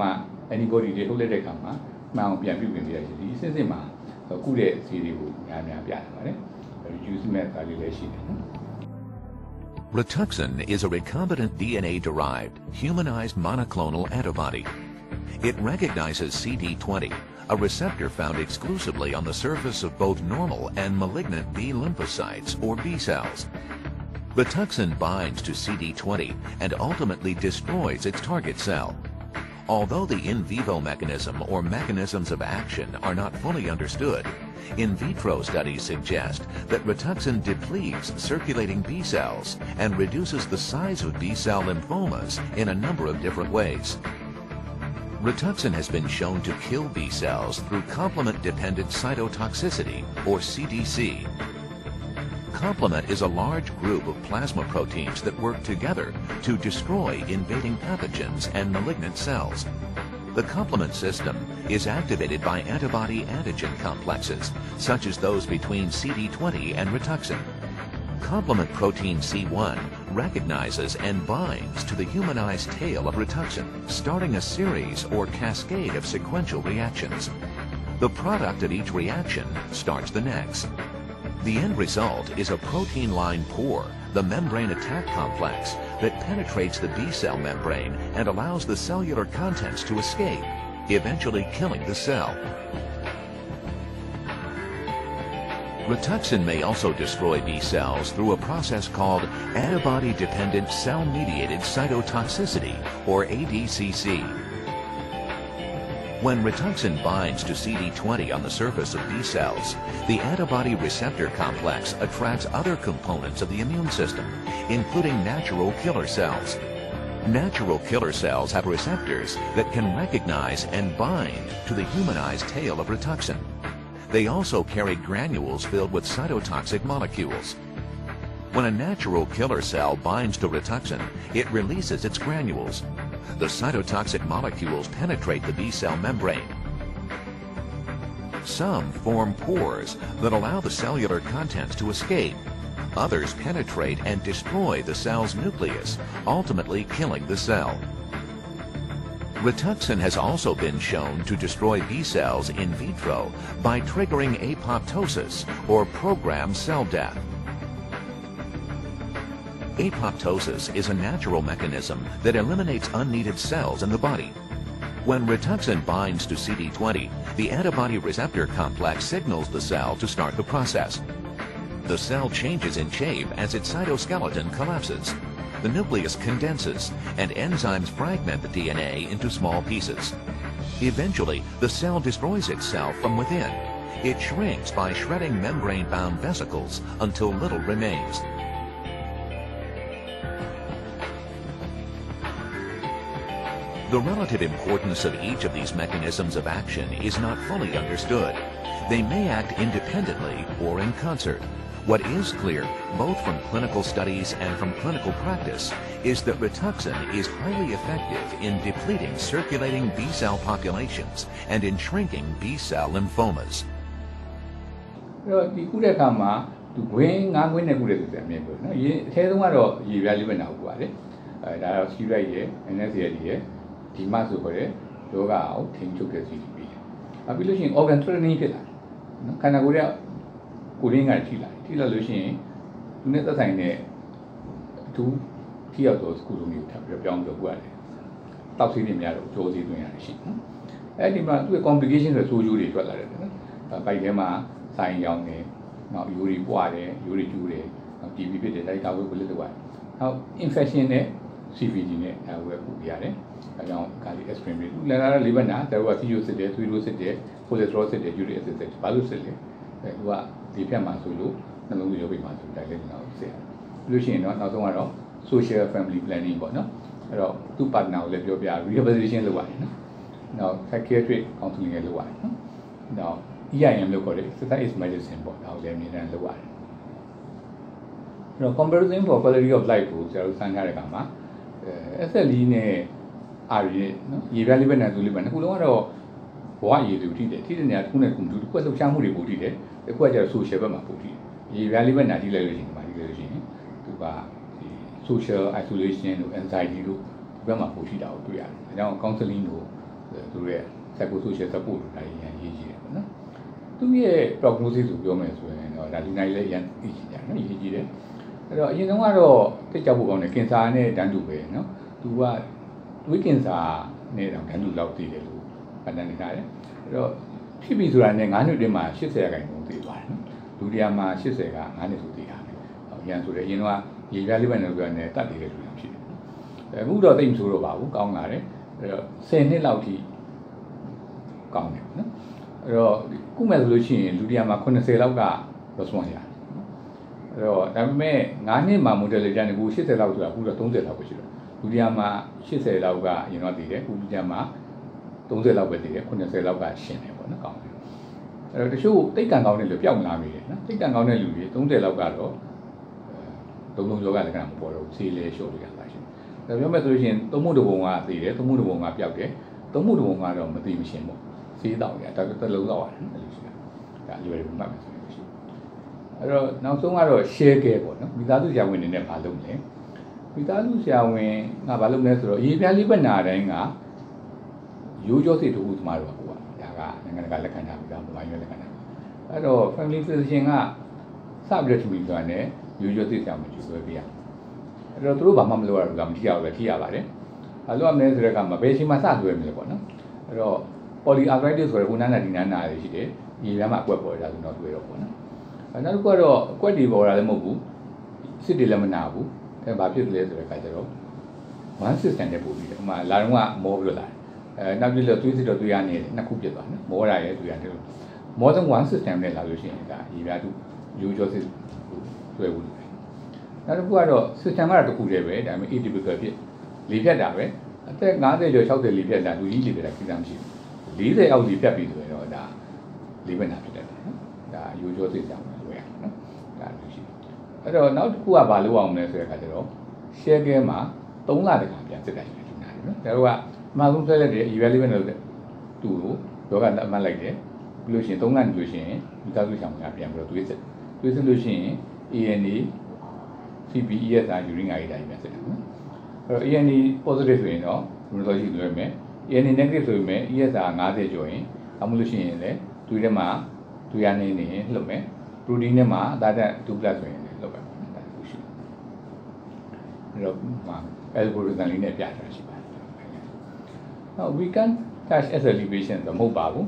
antibody တွေထုတ်လိုက်တဲ့အခါမှာမှန်အောင်ပြန်ပြုပြင်ပေးရရှိဒီအစစ်စစ်မှာကုတဲ့စီတွေကိုများများပြတယ်ပါတယ် reduce မဲ့ဒါလေးလည်းရှိတယ်နော် Rituxan is a recombinant D N A-derived, humanized monoclonal antibody. It recognizes C D twenty, a receptor found exclusively on the surface of both normal and malignant B lymphocytes or B cells. Rituxan binds to C D twenty and ultimately destroys its target cell. Although the in vivo mechanism or mechanisms of action are not fully understood, in vitro studies suggest that Rituxan depletes circulating B cells and reduces the size of B-cell lymphomas in a number of different ways. Rituxan has been shown to kill B cells through complement-dependent cytotoxicity, or C D C. Complement is a large group of plasma proteins that work together to destroy invading pathogens and malignant cells. The complement system is activated by antibody-antigen complexes, such as those between C D twenty and Rituxan. Complement protein C one recognizes and binds to the humanized tail of Rituxan, starting a series or cascade of sequential reactions. The product of each reaction starts the next. The end result is a protein-lined pore, the membrane attack complex, that penetrates the B-cell membrane and allows the cellular contents to escape, eventually killing the cell. Rituxan may also destroy B cells through a process called antibody-dependent cell-mediated cytotoxicity, or A D C C. When Rituxan binds to C D twenty on the surface of B cells, the antibody receptor complex attracts other components of the immune system, including natural killer cells. Natural killer cells have receptors that can recognize and bind to the humanized tail of Rituxan. They also carry granules filled with cytotoxic molecules. When a natural killer cell binds to Rituxan, it releases its granules. The cytotoxic molecules penetrate the B-cell membrane. Some form pores that allow the cellular contents to escape. Others penetrate and destroy the cell's nucleus, ultimately killing the cell. Rituxan has also been shown to destroy B cells in vitro by triggering apoptosis, or programmed cell death. Apoptosis is a natural mechanism that eliminates unneeded cells in the body. When Rituxan binds to C D twenty, the antibody receptor complex signals the cell to start the process. The cell changes in shape as its cytoskeleton collapses. The nucleus condenses, and enzymes fragment the D N A into small pieces. Eventually, the cell destroys itself from within. It shrinks by shredding membrane-bound vesicles until little remains. The relative importance of each of these mechanisms of action is not fully understood. They may act independently or in concert. What is clear, both from clinical studies and from clinical practice, is that Rituxan is highly effective in depleting circulating B-cell populations and in shrinking B-cell lymphomas. ဒီကုတဲ့အခါမှာသူဂွင်းငါးဂွင်းနဲ့ကုတဲ့သူအမြင်ပေါ့နော်ရေအထဲဆုံးကတော့ရေပြားလေးပဲနာဘူးပါလေအဲဒါတော့ steroid ရဲ့ N S A I D ရဲ့ဒီမှဆိုခေါ်တဲ့ယောဂကိုထိန်းချုပ်တဲ့စီတီပြီးတယ်။နောက်ပြီးလို့ရှိရင် organ training ဖြစ်လာတယ်နော်ခန္ဓာကိုယ်ရဲ့ကိုရင်းကထိလာတယ်ထိလာလို့ရှိရင်သူနဲ့သက်ဆိုင်တဲ့အထူးထိရောက်သောကုလိုမျိုးထပ်ပြီးပြောင်းပြောကုရတယ်။တောက်စီးနေများတော့ကြိုးစီးသွင်းရတယ်ရှိနော်။အဲဒီမှာသူ့ရဲ့ complication ဆိုဆိုးကျိုးတွေထွက်လာတယ်နော်။ဘိုက်ထဲမှာဆိုင်ရောင်နေနောက်ယူရီပွားတယ်ယူရီကျူးတယ်နောက် T B ဖြစ်တယ်လိုက်တာဝဲဘယ်လိုလုပ်ရလဲ။နောက် infection နဲ့ C V D နဲ့အဲဝဲပူရတယ်။အဲကြောင့်ကာလီ extreme တွေလန်လာလေးဘက်နာဒါက C O စစ်တယ် three စစ်တယ် cholesterol စစ်တယ် uric acid စစ်တယ်ဘာလို့စစ်လဲအဲသူကဒီဖြတ်မှာဆိုလို့နှလုံးသွေးရောပိတ်မှာဆိုတိုက်လိုက်တော့စစ်ရတယ်။ပြီးလို့ရှိရင်တော့နောက်ဆုံးကတော့ social family planning ပေါ့နော်။အဲ့တော့သူ့ partner ကိုလည်းပြောပြ rehabilitation လုပ်ရတယ်နော်။နောက် psychiatric counseling လည်းလုပ်ရတယ်နော်။နောက် E I M လို့ခေါ်တယ် exercise is medicine ပေါ့ဒါကိုလည်းအမြဲတမ်းလုပ်ရတယ်။အဲ့တော့ comparison for quality of life ကိုကျွန်တော်စမ်းထားတဲ့အခါမှာအဲ S L E နဲ့ R ရဲ့နော်ရေပြားလေးပဲနဲ့သူလေးပဲနှစ်ခုလုံးကတော့ဘဝရည်သူထိတယ်ထိတဲ့နေရာတစ်ခုနဲ့တစ်ခုတစ်ခုလှုပ်ရှားမှုတွေပို့ထိတယ်တစ်ခုကကျတော့ social ဘက်မှာပို့ထိတယ်ရေပြားလေးပဲနဲ့ထိလိုက်လို့ရှိရင်ဒီမှာထိလိုက်လို့ရှိရင်သူကဒီ social isolation တို့ anxiety တို့ဒီဘက်မှာပို့ထိတာကိုတွေ့ရတယ်အဲကြောင့် counseling တို့သူရဲ့ psychosocial support တွေအရင်ရေးကြည့်တယ်ပေါ့နော်သူရဲ့ prognosis ကိုပြောမယ်ဆိုရင်တော့ဒါလူနိုင်လည်းရန်သိကြတယ်နော်ရေးကြည့်တယ်အဲ့တော့အရင်တုန်းကတော့တိတ်ကြောက်ဖို့ကောင်းတယ်ကင်ဆာနဲ့တန်းတူပဲနော်သူကသွေးကင်ဆာနဲ့တော့တန်းတူလောက်သိတယ်လို့ပတ်တန်းနေကြတယ်အဲ့တော့ဖြစ်ပြီဆိုတာနဲ့9နှစ်အတွင်းမှာ80ရာခိုင်နှုန်းသိသွားတယ်နော်လူတရားမှာ80က9နှစ်ဆိုသိတာပဲရန်ဆိုတယ်အရင်တော့ရေပြားလေးပဲနဲ့ပြောနေတတ်နေတဲ့လူတွေဖြစ်တယ်အခုတော့သိမဆိုးတော့ပါဘူးကောင်းလာတယ်အဲ့တော့10နှစ်လောက်ထိကောင်းတယ်နော်အဲ့တော့ခုမဲ့ဆိုလို့ရှိရင်လူတရားမှာ80လောက်က response ရတယ်အဲ့တော့ဒါပေမဲ့9နှစ်မှာ model ကြတယ်ကို80လောက်ဆိုတာအခုတော့30လောက်ပဲရှိတယ်လူတရားမှာ80လောက်ကအရင်တော့တည်တယ်အခုလူတရားမှာ30လောက်ပဲတည်တယ်80လောက်ကရှင်တယ်ပေါ့နော်ကောင်းတယ်အဲ့တော့တချို့တိတ်ကန်ကောင်းတဲ့လူပျောက်လာပြီနော်တိတ်ကန်ကောင်းတဲ့လူတွေ30လောက်ကတော့သုံးလုံးကျော်ကလည်းကမပေါ်တော့ဈေးလဲလျှော့လို့ရတာရှင်ဒါပြောမဲ့ဆိုလို့ရှိရင်သုံးမှုတစ်ပုံကတည်တယ်သုံးမှုတစ်ပုံကပျောက်တယ်သုံးမှုတစ်ပုံကတော့မသိမရှင်ပေါ့ဈေးတောက်ရဒါတစ်လုံးတော့ရတယ်အဲ့လိုရှိတာဒါလူတွေမှတ်မယ်ဆိုလို့ရှိရင်အဲ့တော့နောက်ဆုံးကတော့ share ခဲ့ပေါ့နော်မိသားစုဆရာဝန်တွေနဲ့ဘာလုပ်လဲမိသားစုဆရာဝန်ကဘာလုပ်လဲဆိုတော့ရေပြားလေးပတ်နာတိုင်းကရိုးကြောစိတ်တို့ဥသမားတို့ကဒါကနိုင်ငံတကာလက်ခံထားပြီးသားဗမာရွေးလက်ခံထားအဲ့တော့ family physician ကစပြီးတော့ပြီးသွားတယ်ရိုးရိုးသိဆောင်မှုဆွဲပြရအဲ့တော့သူတို့ဘာမှမလုပ်ရဘူးကမထိရဘူးပဲထိရပါတယ်ဘာလို့အမလဲဆိုတော့ကမဘယ်ချိန်မှစဆွဲမလဲပေါ့နော်အဲ့တော့ polyarthritis ဆိုတဲ့ဟိုနာနာဒီနာနာတွေရှိတယ်ဒီလမ်းမှာအကွက်ပေါ်တာဆိုတော့တွေ့တော့ပေါ့နော်အဲ့နောက်တစ်ခုကတော့အကွက်တွေပေါ်တာလည်းမဟုတ်ဘူးစစ်တွေလည်းမနာဘူးအဲဘာဖြစ်လဲဆိုတဲ့အခါကျတော့ one system နဲ့ပို့ပြီးတယ်ဥမာလာတော့ကမောပြီးတော့လာအဲနောက်ပြီးတော့သွေးစစ်တော့သွေးရနေတယ်နှစ်ခုပြတ်သွားနော်မောတာရဲ့သွေးရတယ်လို့ more than one system နဲ့လာလို့ရှိရင်ဒါရေပြားသူရိုးကြောစစ်ဆွဲဘူးနောက်တစ်ခုကတော့ system ကတော့တစ်ခုတည်းပဲဒါပေမဲ့ atypical ဖြစ်လေဖြတ်တာပဲအသက်50ကျော်60လေဖြတ်တာလူကြီးလေဖြတ်တာကိစ္စမရှိဘူး40အောက်လေဖြတ်ပြီဆိုရင်တော့ဒါလေးဘက်နာဖြစ်တယ်နော်ဒါရိုးကြောစစ်ကြောင်ဆွဲရနော်ဒါလူရှိအဲ့တော့နောက်တစ်ခုကဘာလုပ်အောင်လဲဆိုတဲ့အခါကျတော့ share game မှာသုံးလတခါပြန်စစ်တိုင်းပြန်နာတယ်နော်ဒါတော့ကအမှန်ဆုံးဆွဲလိုက်တယ် evaluate လုပ်တယ်သူ့ကိုယောဂအမှတ်လိုက်တယ်ပြီးလို့ရှိရင်သုံးလနေလို့ရှိရင်မိသားစုဆောင်ကပြန်ပြီးတော့တွေးစစ်တွေးစစ်လို့ရှိရင် A N A C B E S အာ urine အရေးတိုင်းပြန်စစ်တယ်နော်အဲ့တော့ A N A positive ဆိုရင်တော့ rheumatology လွှဲမယ် A N A negative ဆိုရင် E S R 50ကျော်ရင်အမှုလို့ရှိရင်လည်းတွေးထဲမှာတွေးရနေနေလှုပ်မယ် protein ထဲမှာအသားတက်two plus ဆိုရင်လည်းလှုပ်ပဲဒါလို့ရှိအဲ့တော့မှာ algorithm လေးနဲ့ပြထားရှိပါတယ် now we can touch as elevation ဆိုမဟုတ်ပါဘူး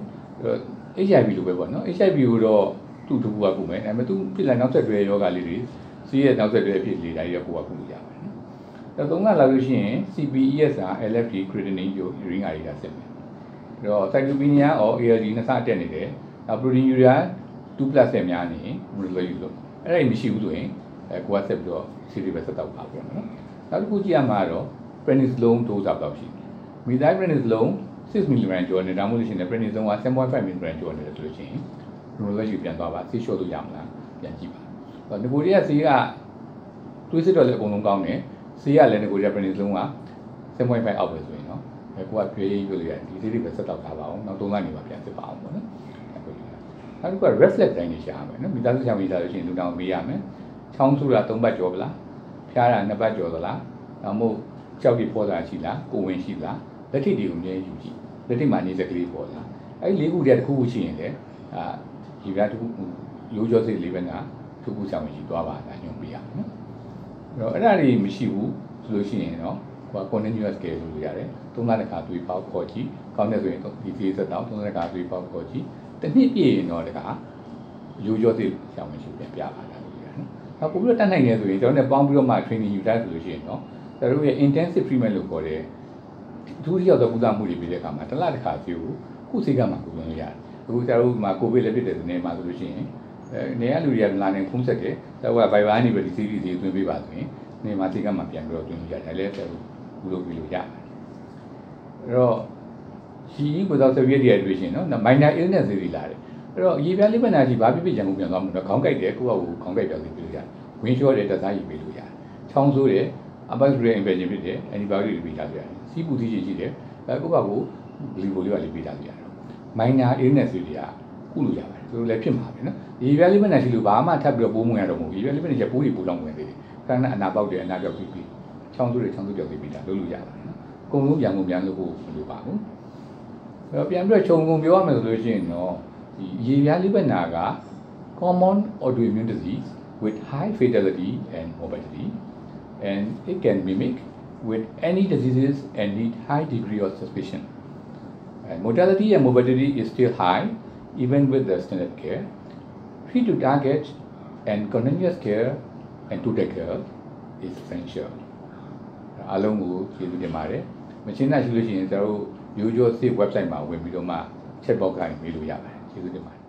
H I V လိုပဲပေါ့နော် H I V ကိုတော့သူ့တူကကုမယ်ဒါပေမဲ့သူဖြစ်လာနောက်ဆက်တွဲယောဂလေးတွေစီးရဲ့နောက်ဆက်တွဲဖြစ်လေဒါကြီးကကိုကကုလို့ရပါတယ်နော်ဒါသုံးကလာလို့ရှိရင် C B E S က L F T creatinine ကို urine အရေးကစစ်မယ်အဲ့တော့ cytopenia or A L D နှစ်ဆတက်နေတယ်နောက် protein urea two plus ဆက်များနေရင် rheumatology လို့အဲ့ဒါမရှိဘူးဆိုရင်အဲကိုကဆက်ပြီးတော့ series ပဲဆက်တော့ပါပြန်နော်နောက်တစ်ခုကြည့်ရမှာတော့ prednisolone dose တော့ရှိတယ်မိသား prednisolone six milligram ကျော်နေတာမို့လို့ရှိရင် prednisone ကseven point five milligram ကျော်နေတယ်ဆိုလို့ရှိရင် rheumatology ပြန်သွားပါဆေးလျှော့လို့ရမလားပြန်ကြည့်ပါဟောငကိုရီးယားဆေးကတွေးစစ်တော့လည်းအကုန်လုံးကောင်းတယ်ဆေးကလည်းငကိုရီးယား prednisone ကseven point five အောက်ပဲဆိုရင်နော်အဲကိုကပြေးပြေးလို့ရတယ်ဒီဆေးတွေပဲဆက်တော့ထားပါအောင်နောက်သုံးလနေပါပြန်စစ်ပါအောင်ပေါ့နော်နောက်တစ်ခုက reflex တိုင်းနေရှာရမယ်နော်မိသားစုဆရာမိသားလို့ရှိရင်လူတောင်မေးရမယ်ချောင်းဆူတာသုံးပတ်ကျော်ပလားဖျားတာနှစ်ပတ်ကျော်သလားနောက်မို့ကြောက်ပြီးပေါ်တာရှိလားကိုဝင်ရှိလားလက်ထိတွေကိုမြဲယူကြည့်လက်ထိမှာနေစက်ကလေးပေါ်လာအဲ့လေးခုတည်းတစ်ခုခုရှိရင်လေအာဒီပြားတစ်ခုရိုးကြောစိတ်လေးပဲကတစ်ခုဆောင်ရှိသွားပါလားညွှန်ပေးရမယ်နော်အဲ့တော့အဲ့ဒါတွေမရှိဘူးဆိုလို့ရှိရင်တော့ဟို continuous care လို့ပြောရတယ်သုံးလတစ်ခါသွေးပေါက်ခေါ်ကြည့်ကောင်းတဲ့ဆိုရင်ဒီသေးသက်တော့သုံးလတစ်ခါသွေးပေါက်ခေါ်ကြည့်တစ်နှစ်ပြည့်ရင်တော့တခါရိုးကြောစိတ်ဆောင်ရှိပြန်ပြပါလားလို့ပြောရတယ်နော်ပို့ပြီးတော့တတ်နိုင်တယ်ဆိုရင်ကျွန်တော်နဲ့ပေါင်းပြီးတော့မှ training ယူထားဆိုလို့ရှိရင်တော့ကျွန်တော်ရဲ့ intensive treatment လို့ခေါ်တဲ့ဒုတိယတော့ကုသမှုတွေပြီးတဲ့အခါမှာတစ်လတစ်ခါစီကိုခုစိတ်ကမှကုသလို့ရတယ်အခုကျတော့မှာကိုဗစ်လည်းဖြစ်တဲ့နေမှာဆိုလို့ရှိရင်အဲနေရလူတွေကလာနေဖုံးဆက်တယ်တော့ကဘိုင်ဘာနေပဲဒီ series တွေသွင်းပေးပါဆိုရင်နေမှာစိတ်ကမှပြန်ပြီးတော့သွင်းလို့ရတယ်လည်းဆက်ကုလို့ပြီးလို့ရတယ်အဲ့တော့ရှိကိုတော့ severe dehydration နော် minor illness တွေလာတယ်အဲ့တော့ရေပြားလေးပတ်နာကြီးဘာဖြစ်ဖြစ်ရန်ကုန်ပြန်သွားမှုတော့ခေါင်းကိုက်တယ်ကိုယ့်ဟာကိုခေါင်းကိုက်ပြောင်းပြီးလို့ရတယ်ဝင်းလျှော့တယ်တက်သားကြီးပြီးလို့ရတယ်ချောင်းဆိုးတယ်အပတ်စရေ infection ဖြစ်တယ် antibiotic တွေပေးထားကြရတယ်စီးပူသီးကြီးရှိတယ်အဲကိုယ့်ဘာကိုဂလီဘိုလေးပါလေးပေးထားကြရတယ် minor illness တွေကကုလို့ရပါတယ်သူတို့လည်းဖြစ်မှာပဲနော်ရေပြားလေးပတ်နာရှိလို့ဘာမှထပ်ပြီးတော့ပိုးမဝင်ရတော့ဘူးရေပြားလေးပတ်နာရှိပိုးတွေပိုးတော့ဝင်သေးတယ်ခဏအနာပေါက်တယ်အနာပြောက်ပြီးပြီးချောင်းဆိုးတွေချောင်းဆိုးပြောက်ပြီးပြီးတာလုပ်လို့ရပါတယ်နော်အကုန်လုံးပြန်ကုန်ပြန်လို့ကိုမလိုပါဘူးပြန်ပြီးတော့ခြုံငုံပြောရမယ်ဆိုလို့ရှိရင်တော့ဒီရေပြားလိပ်နာက common autoimmune disease with high fatality and morbidity and it can mimic with any diseases and need high degree of suspicion. And mortality and morbidity is still high even with the standard care. Treat to target and continuous care and to take care is essential. အားလုံးကိုကျေးဇူးတင်ပါတယ်။မရှင်းနိုင်ရှိလို့ရှိရင်ကျွန်တော်တို့ Yojo Safe website မှာဝင်ပြီးတော့မှ chat box ကနေမေးလို့ရပါတယ်။ကျေးဇူးတင်ပါတယ်